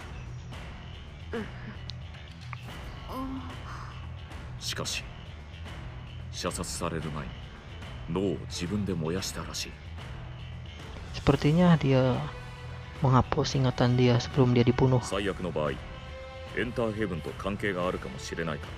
[SPEAKER 7] しかし、射殺される前に脳を自分で燃やしたらしい。
[SPEAKER 1] Sepertinya dia menghapus ingatan dia sebelum dia dibunuh.
[SPEAKER 7] 最悪の場合、エンターヘブンと関係があるかもしれないからな。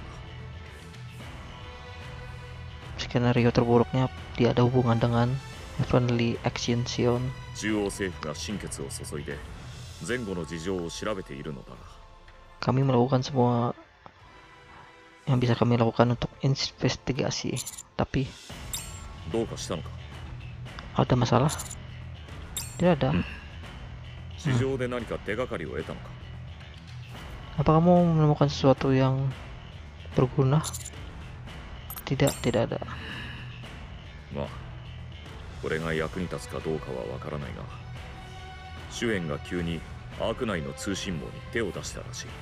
[SPEAKER 1] Skenario terburuknya dia ada hubungan dengan Heavenly Extinction.
[SPEAKER 7] 中央政府が心血を注いで前後の事情を調べているのだが。
[SPEAKER 1] Kami melakukan semua yang bisa kami lakukan untuk investigasi. Tapi
[SPEAKER 7] どうかしたのか。
[SPEAKER 1] ada masalah? Tidak ada.
[SPEAKER 7] 地上で何か手がかりを得たのか。
[SPEAKER 1] Apa kamu menemukan sesuatu yang berguna? Tidak, tidak ada.
[SPEAKER 7] まあ、これが役に立つかどうかはわからないが、シュエンが急にアーク内の通信網に手を出したらしい。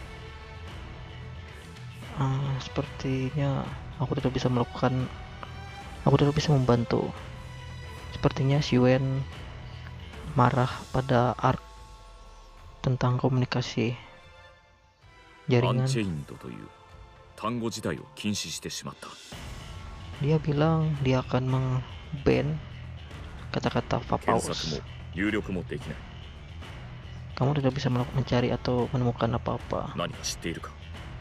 [SPEAKER 1] Ah, sepertinya aku tidak bisa melakukan, aku tidak bisa membantu. Sepertinya Xuen marah pada Ark tentang komunikasi
[SPEAKER 7] アン
[SPEAKER 1] jaringan.
[SPEAKER 7] チェインドという単語自体を禁止してしまった。
[SPEAKER 1] Dia bilang dia akan meng-ban kata-kata
[SPEAKER 7] 検
[SPEAKER 1] Vapaus.
[SPEAKER 7] 索も入力もできない。
[SPEAKER 1] Kamu tidak bisa melakukan mencari atau menemukan apa-apa.
[SPEAKER 7] 何か知っているか。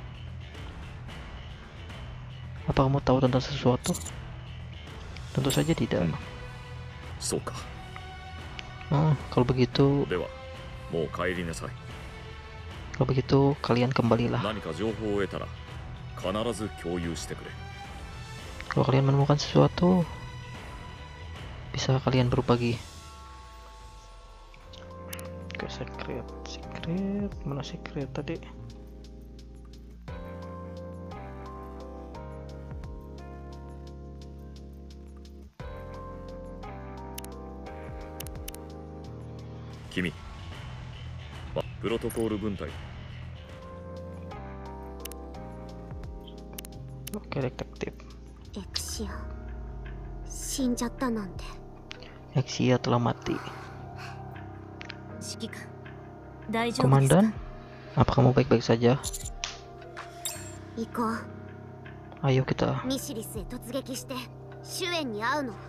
[SPEAKER 1] Apa kamu tahu tentang sesuatu? Tentu saja tidak.
[SPEAKER 7] そうか。
[SPEAKER 1] Hmm, kalau begitu,
[SPEAKER 7] では、もう帰りなさい。
[SPEAKER 1] kalau begitu kalian kembalilah.
[SPEAKER 7] 何か情報を得たら必ず共有してくれ。
[SPEAKER 1] Kalau kalian menemukan sesuatu, bisa kalian berbagi. Oke, secret, secret, mana secret tadi?
[SPEAKER 7] Kimi、ま、プロトコール軍隊。
[SPEAKER 1] Oke, detektif.
[SPEAKER 6] エクシア死んじゃったなんて。
[SPEAKER 1] Exia telah mati.
[SPEAKER 5] 指揮官大丈夫ですか
[SPEAKER 1] Komandan, apa kamu baik-baik saja?
[SPEAKER 6] 行こう。
[SPEAKER 1] Ayo kita
[SPEAKER 6] ミシリスへ突撃してシュエンに会うの。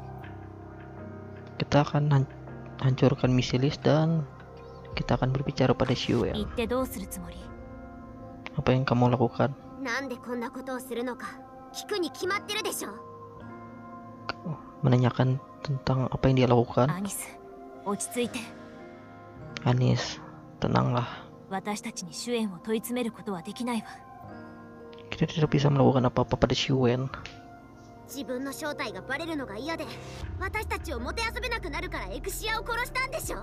[SPEAKER 1] kita akan han- hancurkan Misilis dan kita akan berbicara pada
[SPEAKER 5] 行
[SPEAKER 1] Xue.
[SPEAKER 5] ってどうするつもり？
[SPEAKER 1] Apa yang kamu lakukan?
[SPEAKER 6] なんでこんなことをするのか聞くに決まってるでしょ。
[SPEAKER 1] Menanyakan tentang apa yang dia
[SPEAKER 5] ア
[SPEAKER 1] lakukan.
[SPEAKER 5] ニス、落ち着いて。
[SPEAKER 1] Anis, tenanglah.
[SPEAKER 5] 私たちにシュエンを問い詰めることはできないわ。
[SPEAKER 1] Kita tidak bisa melakukan apa-apa pada Xuen.
[SPEAKER 6] 自分の正体がバレるのが嫌で私たちをもてあそべなくなるからエクシアを殺したんでしょ。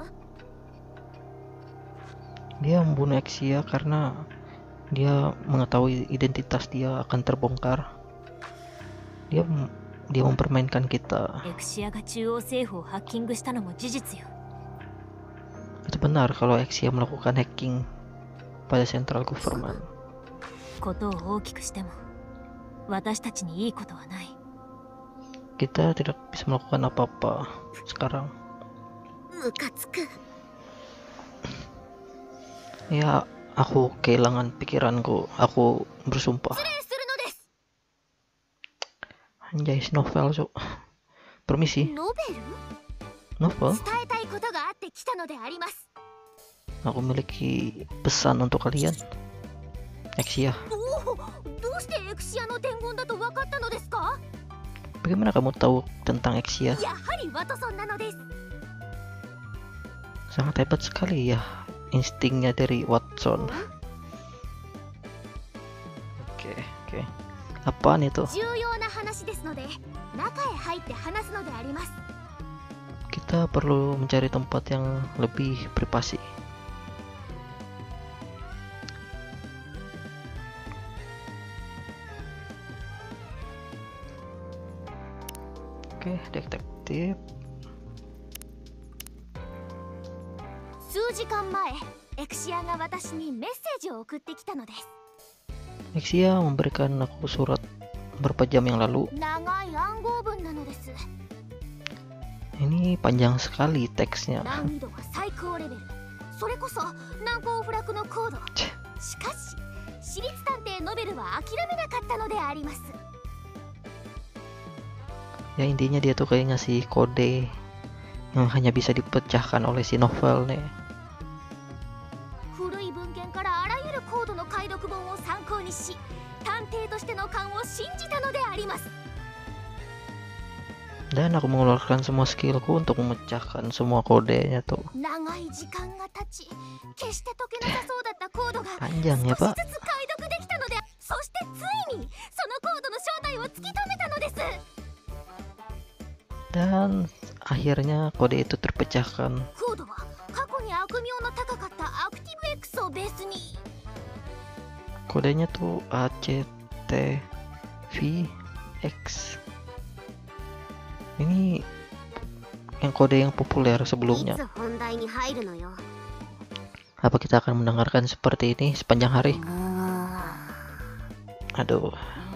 [SPEAKER 1] Dia membunuh Exia karena dia mengetahui identitas dia akan terbongkar. Dia mem- dia mempermainkan kita.
[SPEAKER 5] エクシアが中央政府をハッキングしたのも事実よ。
[SPEAKER 1] Itu benar kalau Exia melakukan hacking pada central government.
[SPEAKER 5] ことを大きくしても私たちにいいことはない。
[SPEAKER 1] Kita tidak bisa melakukan apa-apa sekarang.
[SPEAKER 6] ムカつく。
[SPEAKER 1] Ya, aku kehilangan pikiranku. Aku bersumpah.
[SPEAKER 6] 失礼するのです。
[SPEAKER 1] Anjay, novel, Cuk. Permisi,
[SPEAKER 6] ノベル？
[SPEAKER 1] novel?
[SPEAKER 6] 伝えたいことがあって来たのであります。
[SPEAKER 1] Aku memiliki pesan untuk kalian. Exia,
[SPEAKER 6] おお、どうしてエクシアの伝言だと分かったのですか？
[SPEAKER 1] bagaimana kamu tahu tentang Exia?
[SPEAKER 6] やはりワトソンなのです。
[SPEAKER 1] Sangat hebat sekali ya instingnya dari Watson. Oke, oke. Apaan itu?
[SPEAKER 6] 重要な話ですので中へ入って話すのであります。
[SPEAKER 1] Kita perlu mencari tempat yang lebih privasi. Oke, detektif.
[SPEAKER 6] 数時間前エクシアが私にメッセージを送ってきたのです。
[SPEAKER 1] Exia memberikan aku surat beberapa jam yang lalu.
[SPEAKER 6] 長い暗号文なのです。
[SPEAKER 1] Ini panjang sekali teksnya.
[SPEAKER 6] 難易度は最高レベル。それこそ難攻不落のコード。しかし私立探偵ノベルは諦めなかったのであります。
[SPEAKER 1] Ya intinya dia tuh kayak ngasih kode yang hanya bisa dipecahkan oleh si novel nih.
[SPEAKER 6] 古い文献からあらゆるコードの解読本を参考にし探偵としての勘を信じたのであります。
[SPEAKER 1] Dan aku mengeluarkan semua skillku untuk memecahkan semua kodenya tuh.
[SPEAKER 6] 長い時間が経ち決して解けなさそうだったコードが
[SPEAKER 1] Panjang
[SPEAKER 6] 少
[SPEAKER 1] ya
[SPEAKER 6] し
[SPEAKER 1] pak.
[SPEAKER 6] ずつ解読できたので、そしてついにそのコードの正体を突き止めたのです。
[SPEAKER 1] Dan akhirnya kode itu terpecahkan.
[SPEAKER 6] コードは過去に悪名の高かったアクティブ X をベースに
[SPEAKER 1] Kodenya tuh A C T V X. Ini yang kode yang populer
[SPEAKER 6] い
[SPEAKER 1] sebelumnya.
[SPEAKER 6] つ本題に入るのよ。
[SPEAKER 1] Apa kita akan mendengarkan seperti ini sepanjang hari? Aduh.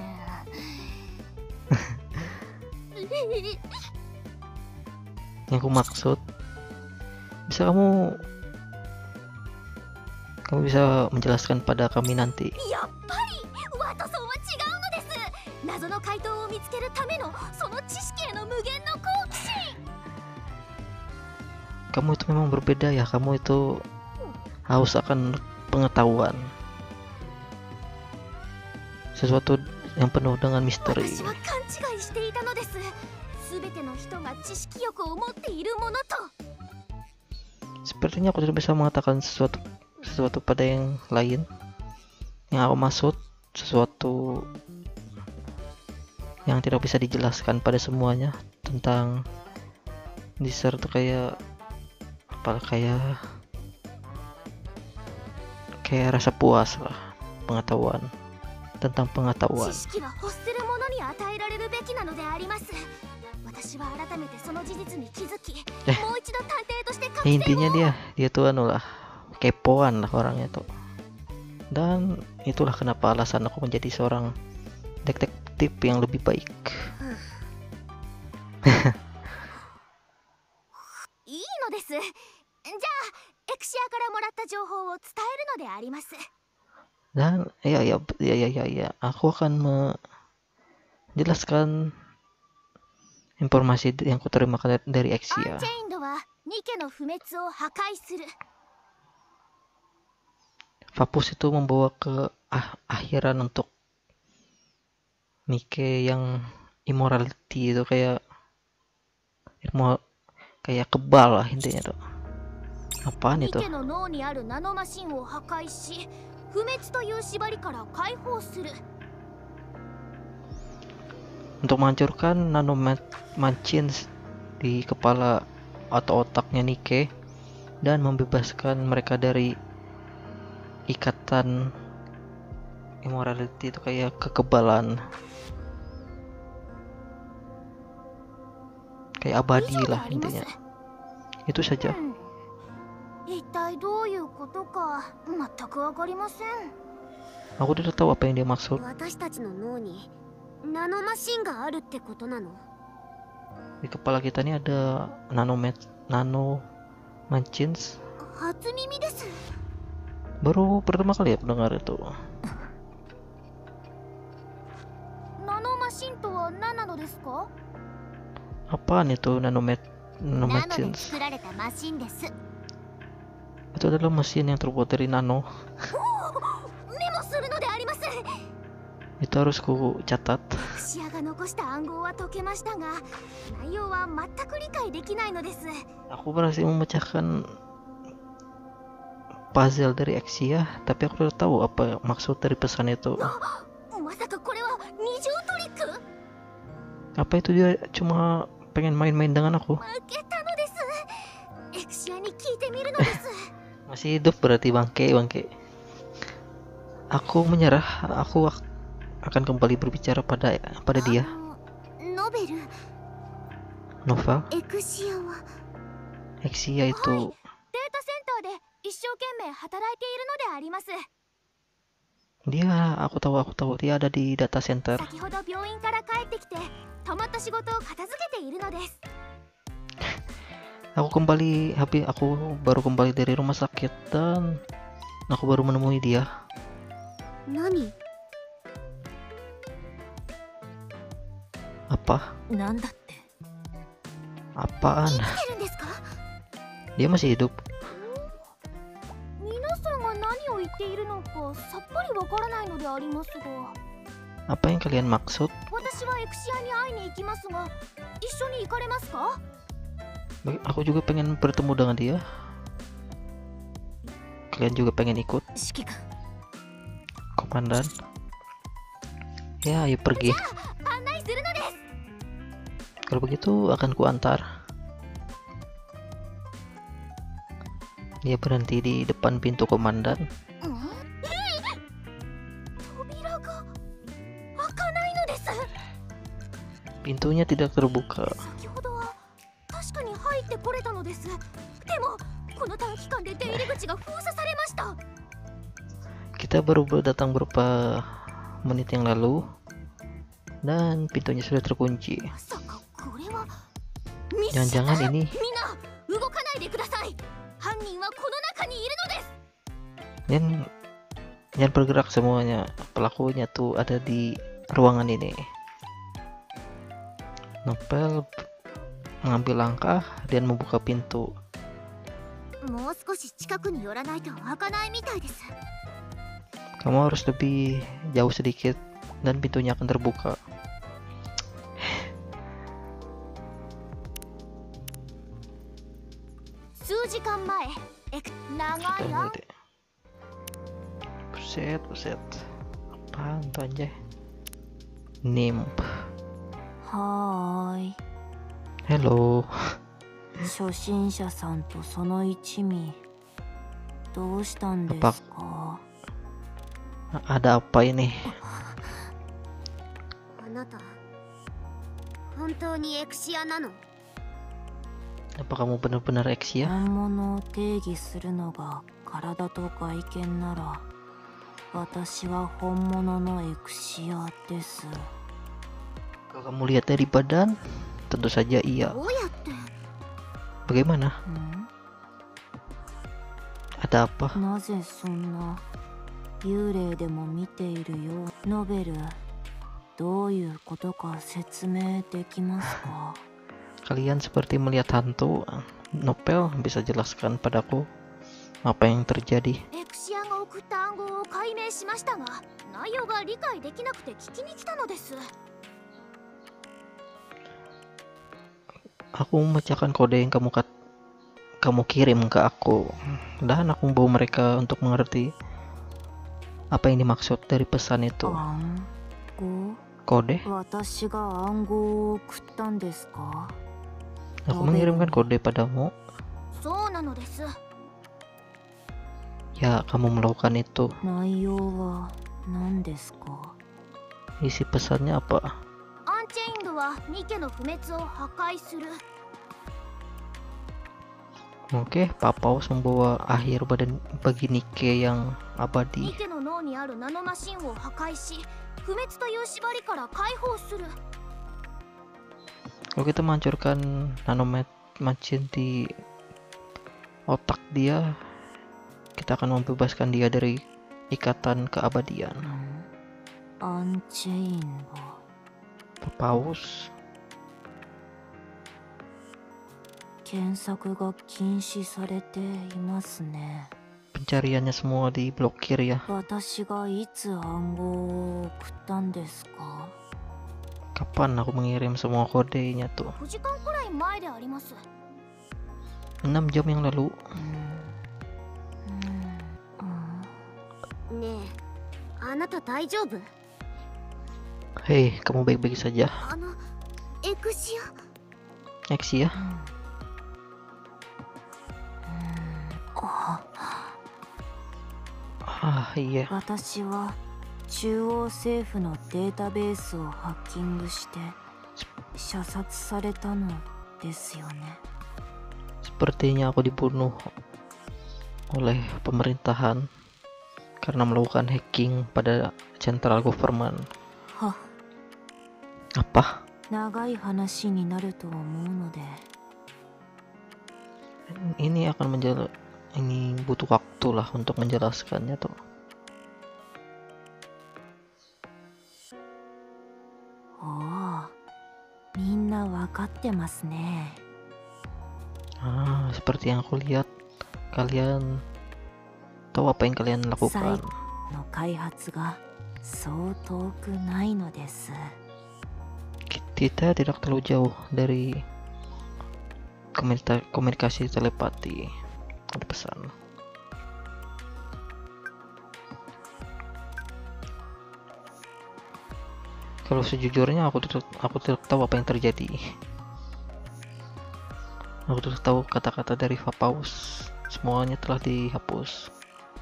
[SPEAKER 1] Yang aku maksud, bisa kamu kamu bisa menjelaskan pada kami nanti.
[SPEAKER 6] やっぱりワトソンは違うのです。謎の回答を見つけるためのその知識への無限の好奇心。
[SPEAKER 1] Kamu itu memang berbeda ya, kamu itu haus akan pengetahuan. Sesuatu yang penuh dengan misteri.
[SPEAKER 6] 私は勘違いしていたのです。すべての人が知識欲を持っているものと。
[SPEAKER 1] Sepertinya aku tidak bisa mengatakan sesuatu sesuatu pada yang lain. Yang aku maksud sesuatu yang tidak bisa dijelaskan pada semuanya tentang Deezer tuh kayak apa kayak kayak rasa puas lah, pengetahuan tentang
[SPEAKER 6] 知
[SPEAKER 1] pengetahuan.
[SPEAKER 6] 識は欲するものに与えられるべきなのであります。私は改めてその事実に気づき、
[SPEAKER 1] Eh.
[SPEAKER 6] もう一度探偵として
[SPEAKER 1] Ya,
[SPEAKER 6] 活動
[SPEAKER 1] intinya dia dia tuh anu lah kepoan lah orangnya tuh. Dan itulah kenapa alasan aku menjadi seorang detektif yang lebih baik.
[SPEAKER 6] いいのです。じゃあエククシアからもらった情報を伝えるのであります。
[SPEAKER 1] Dan ya ya ya ya ya, ya. Aku akan menjelaskan informasi yang kuterima dari
[SPEAKER 6] アン
[SPEAKER 1] Exia.
[SPEAKER 6] チェインドはニケの不滅を破壊する。
[SPEAKER 1] Vapus itu membawa ke ah, akhiran untuk Nike yang immorality itu kayak immo, kayak kebal lah intinya tuh. Apaan
[SPEAKER 6] ニ
[SPEAKER 1] itu?
[SPEAKER 6] ケの脳にあるナノマシンを破壊し、不滅という縛りから解放する。
[SPEAKER 1] Untuk menghancurkan nanomachines di kepala atau otaknya Nike dan membebaskan mereka dari ikatan immorality itu kayak kekebalan, kayak abadi lah intinya. Itu saja.
[SPEAKER 6] 一体どういうことか全くわかりません。
[SPEAKER 1] Aku tidak tahu apa yang dia maksud.
[SPEAKER 6] 私たちの脳にナノマシンがあるってことなの？
[SPEAKER 1] Di kepala kita ini ada nanomet nanomachines.
[SPEAKER 6] 初耳です。
[SPEAKER 1] Baru pertama kali ya mendengar itu.
[SPEAKER 6] ナノマシンとは何なのですか？
[SPEAKER 1] Apaan itu nanomet
[SPEAKER 6] ナノで
[SPEAKER 1] nanomachines?
[SPEAKER 6] 作られたマシンです。
[SPEAKER 1] Itu adalah mesin yang terbuat dari nano.
[SPEAKER 6] メモするのであります。
[SPEAKER 1] Itu harus ku catat.
[SPEAKER 6] クシアが残した暗号は解けましたが、内容は全く理解できないのです。
[SPEAKER 1] Aku berhasil memecahkan puzzle dari Exia, tapi aku tidak tahu apa maksud dari pesan itu.
[SPEAKER 6] まさかこれは二重トリック？
[SPEAKER 1] Apa itu dia cuma pengen main-main dengan aku?
[SPEAKER 6] 負けたのです。エクシアに聞いてみるのです。
[SPEAKER 1] Masih hidup berarti bangke bangke. Aku menyerah. Aku akan kembali berbicara pada pada dia.
[SPEAKER 6] ノベル、
[SPEAKER 1] Novel.
[SPEAKER 6] エクシアは
[SPEAKER 1] Exia itu
[SPEAKER 6] データセンターで一生懸命働いているのであります。
[SPEAKER 1] dia. Aku tahu aku tahu dia ada di data center.
[SPEAKER 6] 先ほど病院から帰ってきて止まった仕事を片付けているのです。
[SPEAKER 1] Aku kembali habis aku baru kembali dari rumah sakit dan aku baru menemui dia.
[SPEAKER 6] 何？
[SPEAKER 1] Apa?
[SPEAKER 5] なんだって。
[SPEAKER 1] Apaan?
[SPEAKER 6] 生きてるんですか？
[SPEAKER 1] Dia masih hidup.
[SPEAKER 6] 皆さんが何を言っているのかさっぱりわからないのでありますが。
[SPEAKER 1] Apa yang kalian maksud?
[SPEAKER 6] 私はエクシアに会いに行きますが、一緒に行かれますか？
[SPEAKER 1] Aku juga pengen bertemu dengan dia. Kalian juga pengen ikut?
[SPEAKER 5] 指揮官、
[SPEAKER 1] Komandan. Ya, ayo pergi.
[SPEAKER 6] 案内するのです。
[SPEAKER 1] Kalau begitu akan kuantar. Dia berhenti di depan pintu komandan.
[SPEAKER 6] 扉が開かないのです。
[SPEAKER 1] Pintunya tidak terbuka.
[SPEAKER 6] 先ほどは確かに入ってこれたのです。でもこの短期間で出入り口が封鎖されました。
[SPEAKER 1] Kita baru datang beberapa menit yang lalu dan pintunya sudah terkunci.
[SPEAKER 6] まさかこれは
[SPEAKER 1] Jangan-jangan ini
[SPEAKER 6] みんな動かないでください。犯人はこの中にいるのです。
[SPEAKER 1] dan jangan bergerak semuanya. Pelakunya tuh ada di ruangan ini. Novel mengambil langkah dan membuka pintu.
[SPEAKER 6] もう少し近くに寄らないと開かないみたいです。
[SPEAKER 1] Kamu harus lebih jauh sedikit dan pintunya akan terbuka.
[SPEAKER 6] 数時間前、エク長い
[SPEAKER 1] Kita
[SPEAKER 6] よ。
[SPEAKER 1] lihat ya. Buset, buset. Apaan tuh anjay? Nimp.
[SPEAKER 2] はーい。
[SPEAKER 1] Hello.
[SPEAKER 2] 初心者さんとその一味どうしたんですか？
[SPEAKER 1] Ada apa ini?
[SPEAKER 6] あなた、本当にエクシアなの？
[SPEAKER 1] Apa kamu benar-benar Exia?
[SPEAKER 2] 本物を定義するのが体と外見なら私は本物のエクシアです。
[SPEAKER 1] Kalau kamu lihat dari badan, tentu saja iya.
[SPEAKER 6] どうやって？
[SPEAKER 1] Bagaimana?
[SPEAKER 2] ん
[SPEAKER 1] Ada apa?
[SPEAKER 2] なぜそんな幽霊でも見ているよう。ノベル、どういうことか説明できますか？
[SPEAKER 1] Kalian seperti melihat hantu. Nopel, bisa jelaskan padaku apa yang terjadi?
[SPEAKER 6] エクシアが送った暗号を解明しましたが、内容が理解できなくて聞きに来たのです。
[SPEAKER 1] Aku membacakan kode yang kamu kat kamu kirim ke aku, dan aku membawa mereka untuk mengerti apa yang dimaksud dari pesan itu.
[SPEAKER 2] 暗号？
[SPEAKER 1] Kode?
[SPEAKER 2] 私が暗号を送ったんですか？
[SPEAKER 1] Aku mengirimkan kode padamu.
[SPEAKER 6] そうなのです。
[SPEAKER 1] Ya, kamu melakukan itu.
[SPEAKER 2] 内容は何ですか？
[SPEAKER 1] Isi pesannya apa?
[SPEAKER 6] アンチェインドはニケの不滅を破壊する。
[SPEAKER 1] Oke, Papaus membawa akhir badan bagi Nike yang
[SPEAKER 6] ニ
[SPEAKER 1] abadi.
[SPEAKER 6] ケの脳にあるナノマシンを破壊し、不滅という縛りから解放する。
[SPEAKER 1] Kalau kita menghancurkan nanomacin di otak dia, kita akan membebaskan dia dari ikatan keabadian.
[SPEAKER 2] アンチェインド。
[SPEAKER 1] Papaus.
[SPEAKER 2] 検索が禁止されていますね。
[SPEAKER 1] Pencariannya semua diblokir ya.
[SPEAKER 2] 私がいつ暗号を送ったんですか？
[SPEAKER 1] Kapan aku mengirim semua kodenya tuh?
[SPEAKER 6] ごじかんくらい前であります。
[SPEAKER 1] enam jam yang lalu.
[SPEAKER 6] ねえ、あなた大丈夫？
[SPEAKER 1] Hei, kamu baik-baik saja?
[SPEAKER 6] あの、エクシア。
[SPEAKER 1] Exia?
[SPEAKER 2] あ、
[SPEAKER 1] Ah, iya.
[SPEAKER 2] 私は中央政府のデータベースをハッキングして射殺されたのですよね。
[SPEAKER 1] Sepertinya aku dibunuh oleh pemerintahan karena melakukan hacking pada central government.
[SPEAKER 2] は、
[SPEAKER 1] Apa?
[SPEAKER 2] 長い話になると思うので。
[SPEAKER 1] Ini akan menjel ini butuh waktu lah untuk menjelaskannya tuh.
[SPEAKER 2] おお、みんなわかってますね。
[SPEAKER 1] Ah, seperti yang aku lihat, kalian tahu apa yang kalian lakukan.
[SPEAKER 2] の開発がそう遠くないのです。
[SPEAKER 1] Kita tidak terlalu jauh dari komunika- komunikasi telepati. Ada pesan. Kalau sejujurnya aku tidak, aku tidak tahu apa yang terjadi. Aku tidak tahu kata-kata dari Papaus. Semuanya telah dihapus.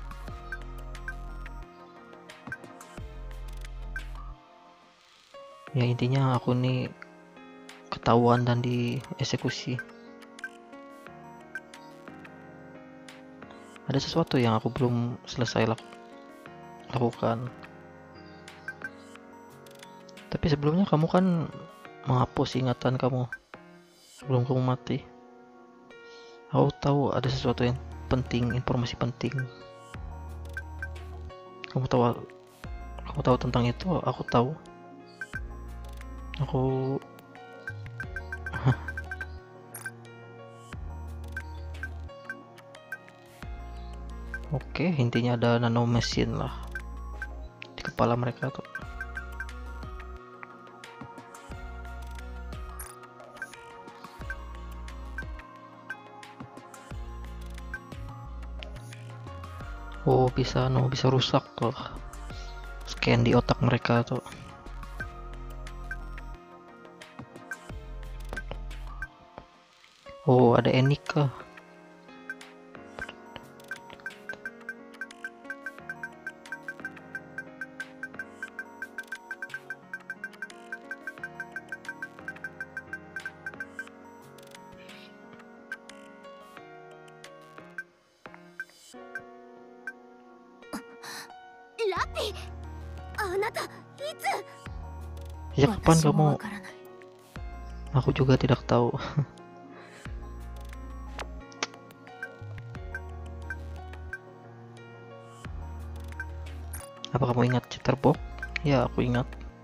[SPEAKER 1] Ya intinya aku nih ketahuan dan dieksekusi. Ada sesuatu yang aku belum selesai lak- lakukan. Tapi sebelumnya kamu kan menghapus ingatan kamu sebelum kamu mati. Aku tahu ada sesuatu yang penting, informasi penting. Kamu tahu, kamu tahu tentang itu? Aku tahu. Aku Oke, intinya ada nano mesin lah di kepala mereka tuh. Oh, bisa no bisa rusak tuh. Scan di otak mereka tuh. Oh, ada Enika.
[SPEAKER 6] Lapi, あなたいつ？
[SPEAKER 1] Sejak kapan
[SPEAKER 2] 私もわ
[SPEAKER 1] kamu?
[SPEAKER 2] からない。
[SPEAKER 1] Aku juga tidak tahu. Apa kamu ingat Chatterbox? Ya, aku ingat.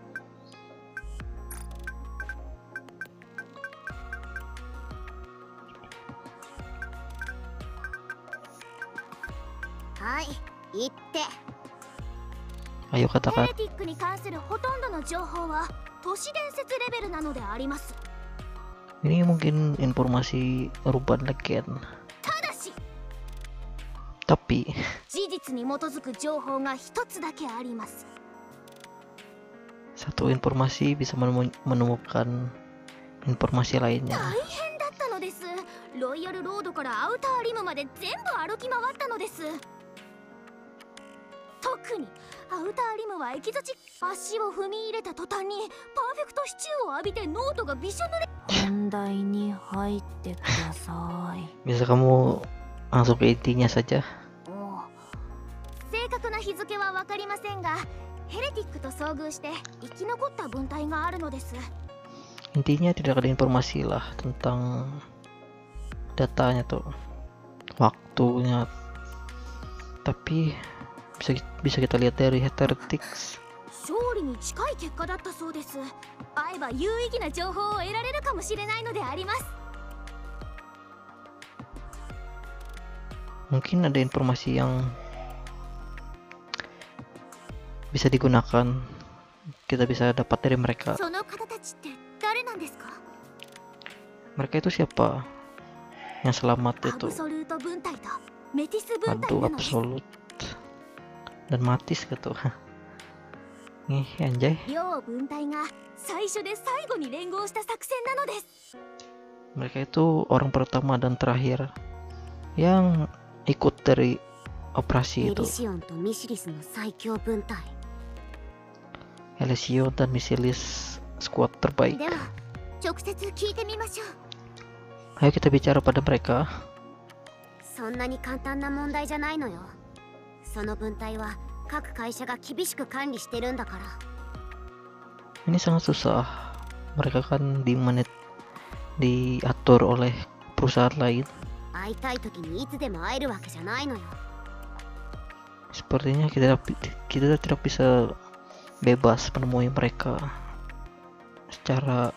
[SPEAKER 6] Hai, itte.
[SPEAKER 1] Ayo
[SPEAKER 6] ヘ
[SPEAKER 1] katakan.
[SPEAKER 6] レティックに関するほとんどの情報は都市伝説レベルなのであります。
[SPEAKER 1] Ini mungkin informasi urban legend,
[SPEAKER 6] ただし
[SPEAKER 1] tapi
[SPEAKER 6] 事実に基づく情報が一つだけあります。
[SPEAKER 1] satu informasi bisa menemu- menemukan informasi
[SPEAKER 6] 大
[SPEAKER 1] lainnya.
[SPEAKER 6] 変だったのです。ロイヤルロードからアウターリムまで全部歩き回ったのです。特にアウターリムはエキゾチック。足を踏み入れた途端にパーフェクトシチューを浴びてノートがびしょ濡れ。
[SPEAKER 2] 本題に入ってください。
[SPEAKER 1] Bisa kamu langsung ke intinya saja.
[SPEAKER 6] 正確な日付は分かりませんが、ヘレティックと遭遇して生き残った文体があるのです。
[SPEAKER 1] Intinya tidak ada informasi lah tentang datanya tuh, waktunya. Tapi bisa bisa kita lihat dari Heretics.
[SPEAKER 6] 勝利に近い結果だったそうです。会えば有意義な情報を得られるかもしれないのであります。
[SPEAKER 1] Mungkin ada informasi yang bisa digunakan, kita bisa dapat dari mereka.
[SPEAKER 6] その方たちって誰なんですか？
[SPEAKER 1] Mereka itu siapa? Yang selamat
[SPEAKER 6] ア
[SPEAKER 1] itu
[SPEAKER 6] ブソルート分隊とメティス分隊
[SPEAKER 1] Aduh,
[SPEAKER 6] なのです。
[SPEAKER 1] absolut dan matis gitu. Nih anjay,
[SPEAKER 6] 両分隊が最初で最後に連合した作戦なのです。
[SPEAKER 1] mereka itu orang pertama dan terakhir yang ikut dari operasi
[SPEAKER 6] エ
[SPEAKER 1] itu.
[SPEAKER 6] リシオンとミシリスの最強分隊。
[SPEAKER 1] Elisio dan Misilis squad terbaik.
[SPEAKER 6] では直接聞いてみましょう。
[SPEAKER 1] Ayo kita bicara pada mereka.
[SPEAKER 6] そんなに簡単な問題じゃないのよ。その分隊は各会社が厳しく管理してるんだから。
[SPEAKER 1] Ini sangat susah. Mereka kan di menit diatur oleh perusahaan lain.
[SPEAKER 6] 会いたい時にいつでも会えるわけじゃないのよ。
[SPEAKER 1] Sepertinya kita kita tidak bisa bebas menemui mereka secara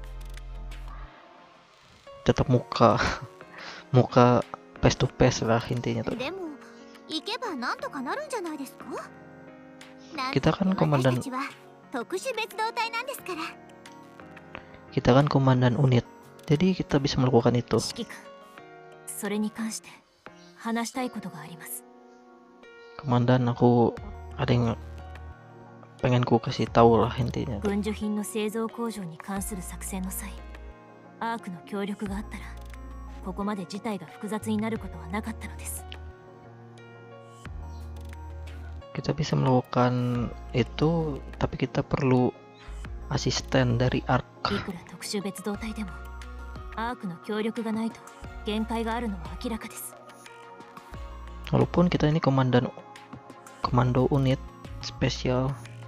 [SPEAKER 1] tetap muka muka face to face lah intinya tuh.
[SPEAKER 6] でも行けばなんとかなるんじゃないですか？
[SPEAKER 1] Kita kan komandan
[SPEAKER 6] 私たちは特殊別動隊なんですから。
[SPEAKER 1] kita kan komandan unit, jadi kita bisa melakukan itu.
[SPEAKER 5] 指揮官、それに関して話したいことがあります。
[SPEAKER 1] Komandan, aku ada yang pengen ku kasih tahu lah intinya.
[SPEAKER 5] 軍需品の製造工場に関する作戦の際、アークの協力があったらここまで事態が複雑になることはなかったのです。
[SPEAKER 1] Kita bisa melakukan itu, tapi kita perlu asisten dari A R
[SPEAKER 5] い
[SPEAKER 1] K.
[SPEAKER 5] くら特殊別動隊でもアークの協力がないと限界があるのは明らかです。
[SPEAKER 1] Walaupun kita ini komandan komando unit spesial,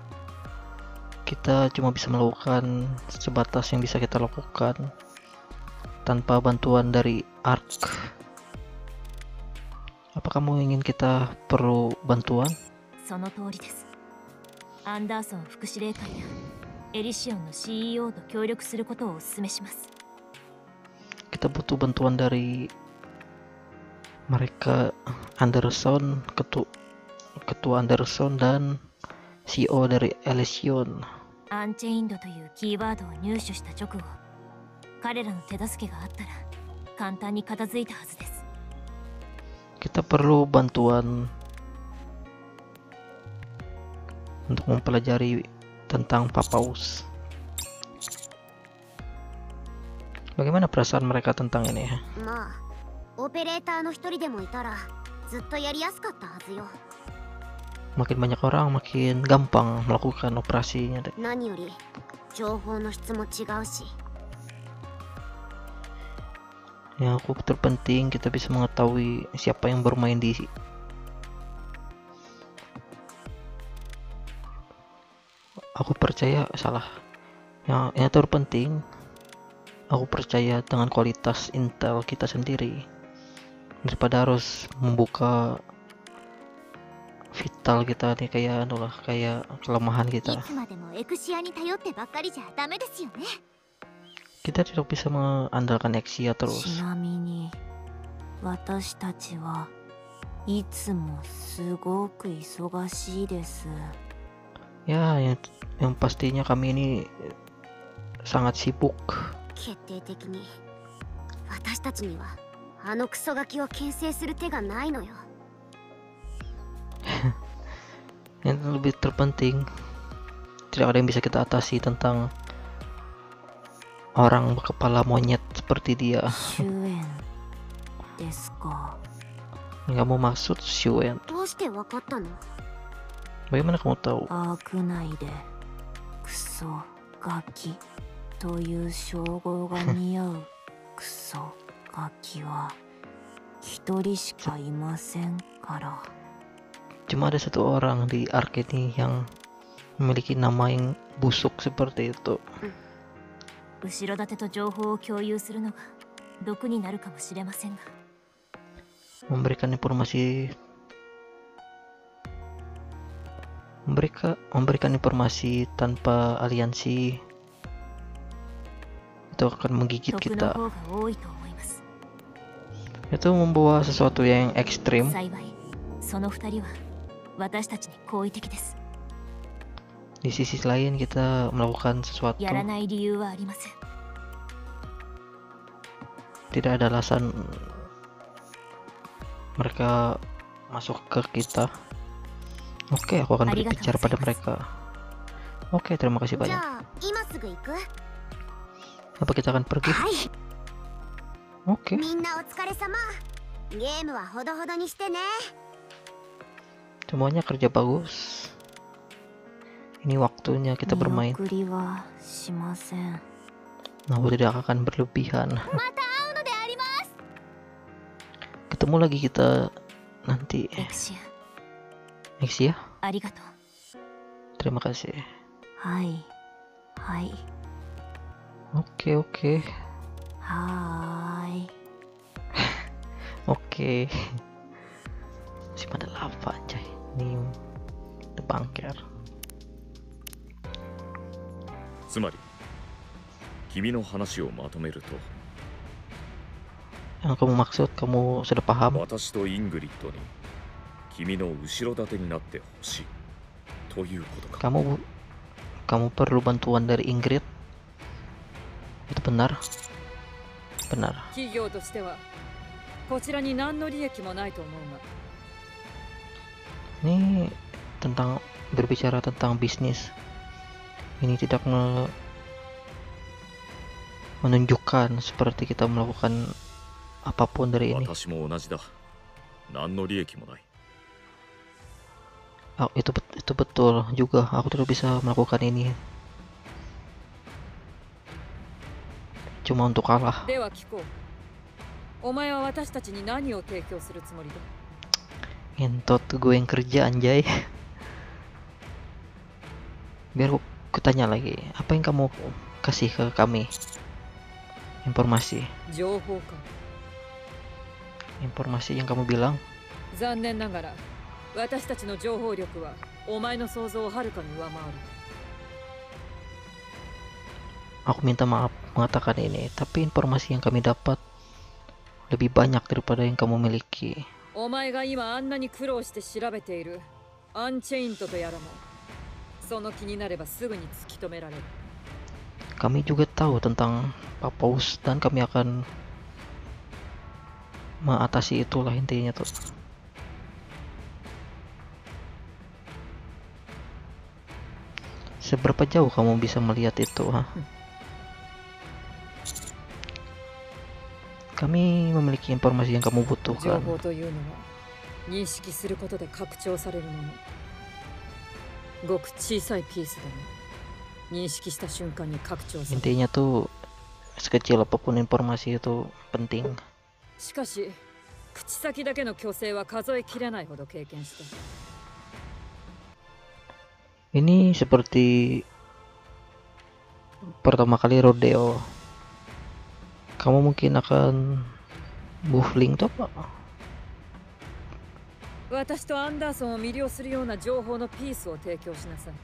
[SPEAKER 1] kita cuma bisa melakukan sebatas yang bisa kita lakukan tanpa bantuan dari A R K. Apa kamu ingin kita perlu bantuan?
[SPEAKER 5] その通りです。アンダーソン副司令官やエリシオンの シーイーオー と協力することをお勧めします。
[SPEAKER 1] Kita butuh bantuan dari mereka, Anderson, ketua ketua Anderson dan C E O dari Elysion.
[SPEAKER 5] アンチェインドというキーワードを入手した直後、彼らの手助けがあったら簡単に片付いたはずです。
[SPEAKER 1] Kita perlu bantuan untuk mempelajari tentang Papaus. Bagaimana perasaan mereka tentang ini?
[SPEAKER 6] まあ、オペレーターの一人でもいたらずっとやりやすかったはずよ。
[SPEAKER 1] Makin banyak orang, makin gampang melakukan operasinya.
[SPEAKER 6] 何より情報の質も違うし。
[SPEAKER 1] Yang aku terpenting kita bisa mengetahui siapa yang bermain di aku percaya salah yang yang terpenting aku percaya dengan kualitas intel kita sendiri daripada harus membuka vital kita nih, kayak anu lah, kayak kelemahan
[SPEAKER 6] い
[SPEAKER 1] kita.
[SPEAKER 6] つまでもエクシアに頼ってばっかりじゃダメですよね。
[SPEAKER 1] Kita tidak bisa mengandalkan Exia
[SPEAKER 5] ち
[SPEAKER 1] terus.
[SPEAKER 5] なみに私たちはいつもすごく忙しいです。
[SPEAKER 1] Ya, yang, yang pastinya kami ini sangat sibuk.
[SPEAKER 6] 決定的に私たちにはあのクソガキを牽制する手がないのよ。
[SPEAKER 1] Yang lebih terpenting, tidak ada yang bisa kita atasi tentang orang berkepala monyet seperti dia.
[SPEAKER 5] 終焉ですか。
[SPEAKER 1] Yang kamu maksud Shuen?
[SPEAKER 6] どうしてわかったの？
[SPEAKER 1] Bagaimana kamu tahu?
[SPEAKER 5] アーク内でクソガキという称号が似合うクソガキは一人しかいませんから。
[SPEAKER 1] Cuma ada satu orang di arcade ini yang memiliki nama yang busuk seperti itu.
[SPEAKER 5] 後ろ盾と情報を共有するのが毒になるかもしれませんが。
[SPEAKER 1] Memberikan informasi memberikan memberikan informasi tanpa aliansi itu akan menggigit
[SPEAKER 5] 毒の
[SPEAKER 1] kita.
[SPEAKER 5] 方が多いと思います。
[SPEAKER 1] Itu membawa sesuatu yang ekstrim.
[SPEAKER 5] 幸いその二人は私たちに好意的です。
[SPEAKER 1] Di sisi lain kita melakukan sesuatu,
[SPEAKER 5] やらない理由はありません。
[SPEAKER 1] tidak ada alasan mereka masuk ke kita. Oke, aku akan berbicara pada mereka. Oke, terima kasih
[SPEAKER 6] じ
[SPEAKER 1] banyak.
[SPEAKER 6] ゃあ今すぐ行く？
[SPEAKER 1] Apa kita akan pergi?
[SPEAKER 6] はい。
[SPEAKER 1] Oke.
[SPEAKER 6] みんなお疲れ様。ゲームはほどほどにしてね。
[SPEAKER 1] Semuanya kerja bagus. Ini waktunya kita
[SPEAKER 5] 見
[SPEAKER 1] bermain.
[SPEAKER 5] 送りはしません。
[SPEAKER 1] Aku tidak akan berlebihan.
[SPEAKER 6] また会うのであります。
[SPEAKER 1] Ketemu lagi kita nanti.
[SPEAKER 5] エクシア
[SPEAKER 1] Next ya.
[SPEAKER 5] ありがとう。
[SPEAKER 1] Terima kasih.
[SPEAKER 5] はいはい。
[SPEAKER 1] Oke, oke.
[SPEAKER 5] はーい。
[SPEAKER 1] Oke. Masih pada lava anjay. Ini the bunker.
[SPEAKER 7] つまり君の話をまとめると、
[SPEAKER 1] Yang kamu maksud, kamu sudah paham?
[SPEAKER 7] 私とイングリッドに君の後ろ盾になってほしいということか。
[SPEAKER 1] Kamu kamu perlu bantuan dari Ingrid. Itu benar? Benar.
[SPEAKER 8] 企業としてはこちらに何の利益もないと思うが、
[SPEAKER 1] Ini tentang berbicara tentang bisnis. Ini tidak me- menunjukkan seperti kita melakukan apapun dari ini.
[SPEAKER 7] 私も同じだ。何の利益もない。
[SPEAKER 1] Oh, itu bet- itu betul juga. Aku tidak bisa melakukan ini. Cuma untuk kalah.
[SPEAKER 8] では聞こう。お前は私たちに何を提供するつもりだ？
[SPEAKER 1] Ngentot gue yang kerja anjay. Biar aku, aku tanya lagi, apa yang kamu kasih ke kami? Informasi.
[SPEAKER 8] 情報か。
[SPEAKER 1] Informasi yang kamu bilang.
[SPEAKER 8] 残念ながら私たちの情報力はお前の想像をはるかに上回る。
[SPEAKER 1] Aku minta maaf mengatakan ini, tapi informasi yang kami dapat lebih banyak daripada yang kamu miliki.
[SPEAKER 8] お前が今あんなに苦労して調べているアンチェイントとやらもその気になればすぐに突き止められる。
[SPEAKER 1] Kami juga tahu tentang Papaus dan kami akan mengatasi itulah intinya tuh. Seberapa jauh kamu bisa melihat itu, ha? Kami memiliki informasi yang kamu
[SPEAKER 8] 情
[SPEAKER 1] butuhkan.
[SPEAKER 8] 報というのは認識することで拡張されるもの。ごく小さいピースでも認識した瞬間に拡張される。
[SPEAKER 1] Intinya tuh sekecil apapun informasi itu penting.
[SPEAKER 8] しかし口先だけの虚勢は数えきれないほど経験した。
[SPEAKER 1] Ini seperti pertama kali rodeo. Kamu mungkin akan buffling tuh apa?
[SPEAKER 8] 私とアンダーソンを魅了するような情報のピースを提供しなさい。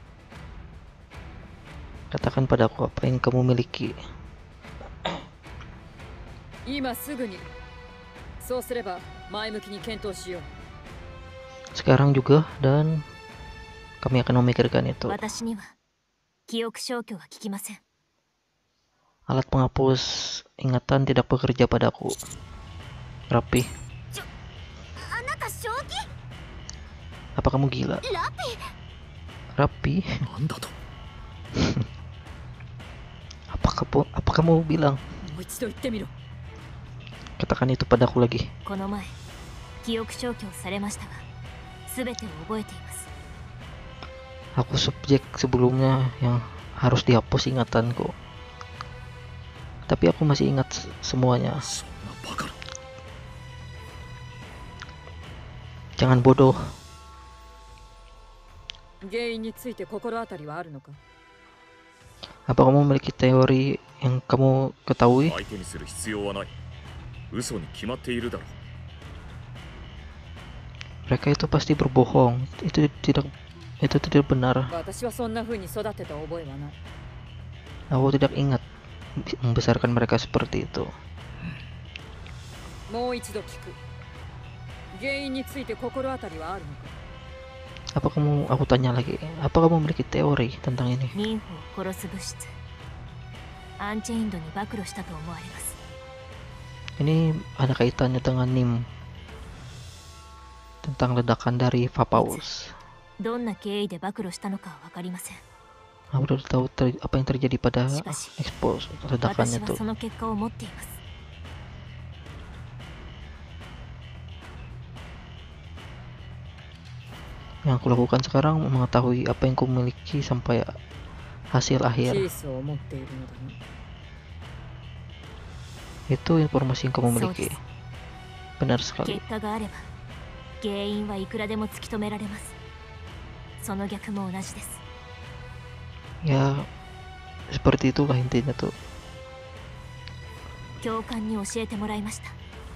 [SPEAKER 1] Katakan padaku apa yang kamu miliki.
[SPEAKER 8] 今すぐに。そうすれば前向きに検討しよう。
[SPEAKER 1] Sekarang juga, dan kami akan memikirkan itu.
[SPEAKER 5] 私には記憶消去が効きません。
[SPEAKER 1] Alat penghapus ingatan tidak bekerja padaku. Rapi.
[SPEAKER 6] あなた正気？
[SPEAKER 1] Apa kamu gila?
[SPEAKER 6] ラピ
[SPEAKER 1] Rapi?
[SPEAKER 7] なんだと。
[SPEAKER 1] Apa kamu, apa kamu bilang?
[SPEAKER 8] もう一度言ってみろ。
[SPEAKER 1] Katakan itu padaku lagi.
[SPEAKER 5] この前記憶消去をされましたが、全てを覚えています。
[SPEAKER 1] Aku subjek sebelumnya yang harus dihapus ingatanku. Tapi aku masih ingat se- semuanya.
[SPEAKER 7] そんなバカな。
[SPEAKER 1] Jangan bodoh.
[SPEAKER 8] 原因について心当たりはあるのか？
[SPEAKER 1] Apa kamu memiliki teori yang kamu ketahui?
[SPEAKER 7] 相手にする必要はない。嘘に決まっているだろう。
[SPEAKER 1] Mereka itu pasti berbohong. Itu tidak itu tidak benar.
[SPEAKER 8] 私はそんな風に育てた覚えはない。
[SPEAKER 1] Aku tidak ingat membesarkan mereka seperti itu.
[SPEAKER 8] もう一度聞く。原因について心当たりはあるのか？
[SPEAKER 1] Apa kamu, aku tanya lagi, apa kamu memiliki teori tentang ini?
[SPEAKER 5] 妊婦を殺す物質アンチェインドに暴露したと思われます。
[SPEAKER 1] Ini ada kaitannya dengan N I M, tentang ledakan dari Vapaus.
[SPEAKER 5] どんな経緯で暴露したのかは分かりません。
[SPEAKER 1] Aku udah tahu ter- apa yang terjadi pada
[SPEAKER 5] Spasi.
[SPEAKER 1] expose
[SPEAKER 5] 私
[SPEAKER 1] ledakannya
[SPEAKER 5] は
[SPEAKER 1] tuh.
[SPEAKER 5] その結果を持っています。
[SPEAKER 1] Yang aku lakukan sekarang mengetahui apa yang kumiliki sampai hasil
[SPEAKER 8] ピ
[SPEAKER 1] akhir.
[SPEAKER 8] ースを持っているのだな。
[SPEAKER 1] Itu informasi yang kamu
[SPEAKER 5] そうで
[SPEAKER 1] miliki.
[SPEAKER 5] す。
[SPEAKER 1] Benar sekali.
[SPEAKER 5] 結果があれば原因はいくらでも突き止められます。その逆も同じです。
[SPEAKER 1] Ya, seperti itulah intinya tuh.
[SPEAKER 5] 教官に教えてもらいました。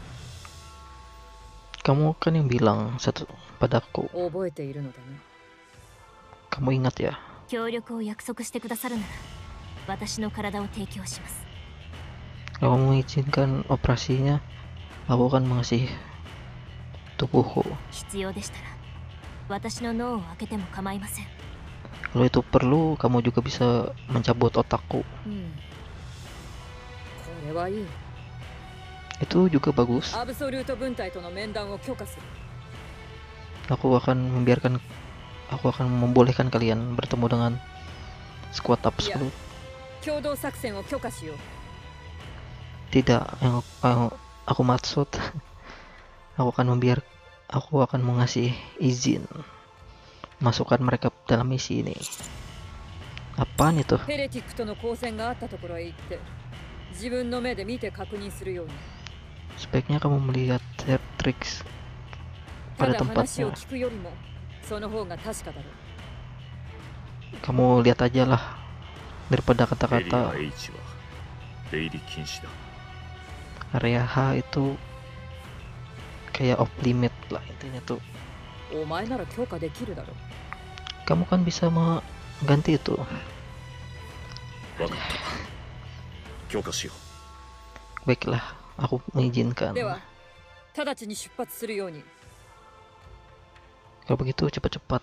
[SPEAKER 1] Kamu kan yang bilang satu padaku.
[SPEAKER 8] 覚えているのだな。
[SPEAKER 1] Kamu ingat ya?
[SPEAKER 5] 協力を約束してくださるなら私の体を提供します。
[SPEAKER 1] Kalau kamu mengizinkan operasinya, aku akan mengasih tubuhku.
[SPEAKER 5] 必要でしたら私の脳を開けても構いません。
[SPEAKER 1] Kalau itu perlu, kamu juga bisa mencabut otakku.
[SPEAKER 8] うん。これはいい。
[SPEAKER 1] Itu juga bagus.
[SPEAKER 8] アブソルート分隊との面談を許可する。
[SPEAKER 1] Aku akan membiarkan, aku akan membolehkan kalian bertemu dengan skuad absolut.
[SPEAKER 8] 共同作戦を許可しよう。
[SPEAKER 1] Tidak, yang, yang aku maksud, aku akan membiar, aku akan mengasih izin masukkan mereka dalam misi ini. Apaan itu?
[SPEAKER 8] ヘレティックとの交戦があったところへ行って自分の目で見て確認するように。
[SPEAKER 1] Sebaiknya kamu melihat Hertrix
[SPEAKER 8] た
[SPEAKER 1] pada
[SPEAKER 8] だ話を
[SPEAKER 1] tempatnya.
[SPEAKER 8] 聞くよりもその方が確かだろう。
[SPEAKER 1] Kamu lihat aja lah daripada
[SPEAKER 7] エリア
[SPEAKER 1] kata-kata.
[SPEAKER 7] H は出入り禁止だ。
[SPEAKER 1] Area H itu kayak off limit lah intinya tuh.
[SPEAKER 8] お前なら許可できるだろう。
[SPEAKER 1] Kamu kan bisa mengganti itu.
[SPEAKER 7] わかった。許可しよ
[SPEAKER 1] Baiklah, aku mengizinkan.
[SPEAKER 8] では直ちに出発するように。
[SPEAKER 1] Kalau begitu cepat-cepat.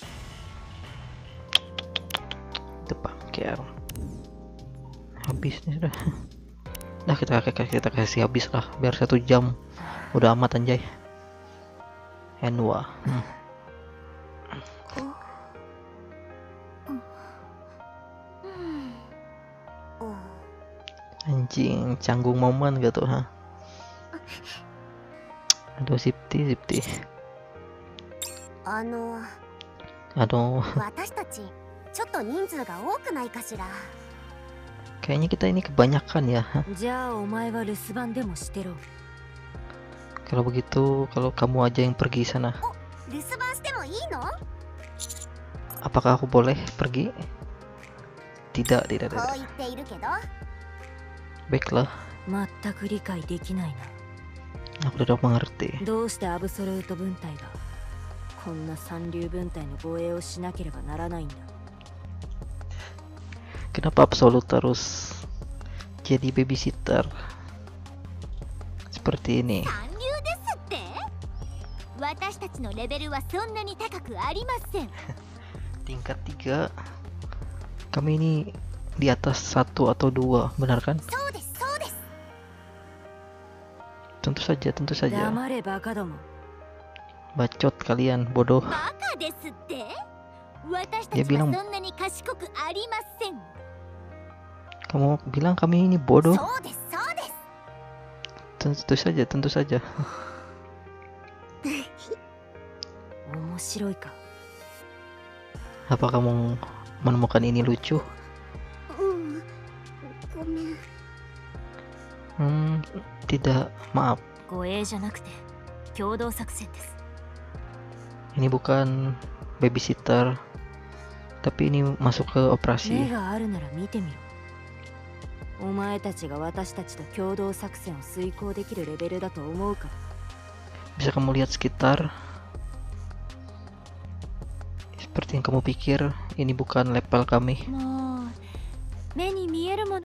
[SPEAKER 1] Depan Kiar. Habis nih sudah. Nah kita, kita kita kasih habis lah biar satu jam. Udah amat anjay. Enwa. Hmm. Anjing, canggung momen gitu ha. Aduh Sipti, Sipti.
[SPEAKER 6] あの
[SPEAKER 1] Aduh,
[SPEAKER 6] 私たちちょっと人数が多くないかしら。
[SPEAKER 1] kayaknya kita ini kebanyakan ya.
[SPEAKER 5] じゃあお前は留守番でもしてろ。
[SPEAKER 1] Kalau begitu, kalau kamu aja yang pergi sana,
[SPEAKER 6] 留守番してもいいの？
[SPEAKER 1] apakah aku boleh pergi? Tidak, tidak,
[SPEAKER 6] こう
[SPEAKER 1] tidak.
[SPEAKER 6] 言っているけど、
[SPEAKER 1] Baiklah,
[SPEAKER 5] 全く理解できないな。
[SPEAKER 1] aku tidak mengerti.
[SPEAKER 5] どうしてアブソルート分隊がこんな三流分隊の護衛をしなければならないんだ。
[SPEAKER 1] Kenapa Absolute terus jadi babysitter seperti ini?
[SPEAKER 6] 三流ですって？私たちのレベルはそんなに高くありません。
[SPEAKER 1] Tingkat tiga. Kami ini di atas satu atau dua, benar kan?
[SPEAKER 6] そうですそうです。
[SPEAKER 1] Tentu saja, tentu saja.
[SPEAKER 5] 黙れバカども。
[SPEAKER 1] Bacot kalian, bodoh.
[SPEAKER 6] バカですって？私た
[SPEAKER 1] Dia
[SPEAKER 6] ちは
[SPEAKER 1] bilang,
[SPEAKER 6] そんなに賢くありません。
[SPEAKER 1] kamu bilang kami ini bodoh.
[SPEAKER 6] そうですそうです。
[SPEAKER 1] Tentu saja, tentu saja.
[SPEAKER 5] 面白いか。
[SPEAKER 1] Apa kamu menemukan ini lucu?
[SPEAKER 6] うん。ごめん。
[SPEAKER 1] Hmm, tidak, maaf.
[SPEAKER 5] 護衛じゃなくて共同作戦です。
[SPEAKER 1] Ini bukan babysitter, tapi ini masuk ke
[SPEAKER 5] 目
[SPEAKER 1] operasi.
[SPEAKER 5] があるなら見てみろ。お前たちが私たちと共同作戦を遂行できるレベルだと思うか。
[SPEAKER 1] Bisa kamu lihat sekitar. Seperti yang kamu pikir, ini bukan level kami.
[SPEAKER 5] もう目に見えるもの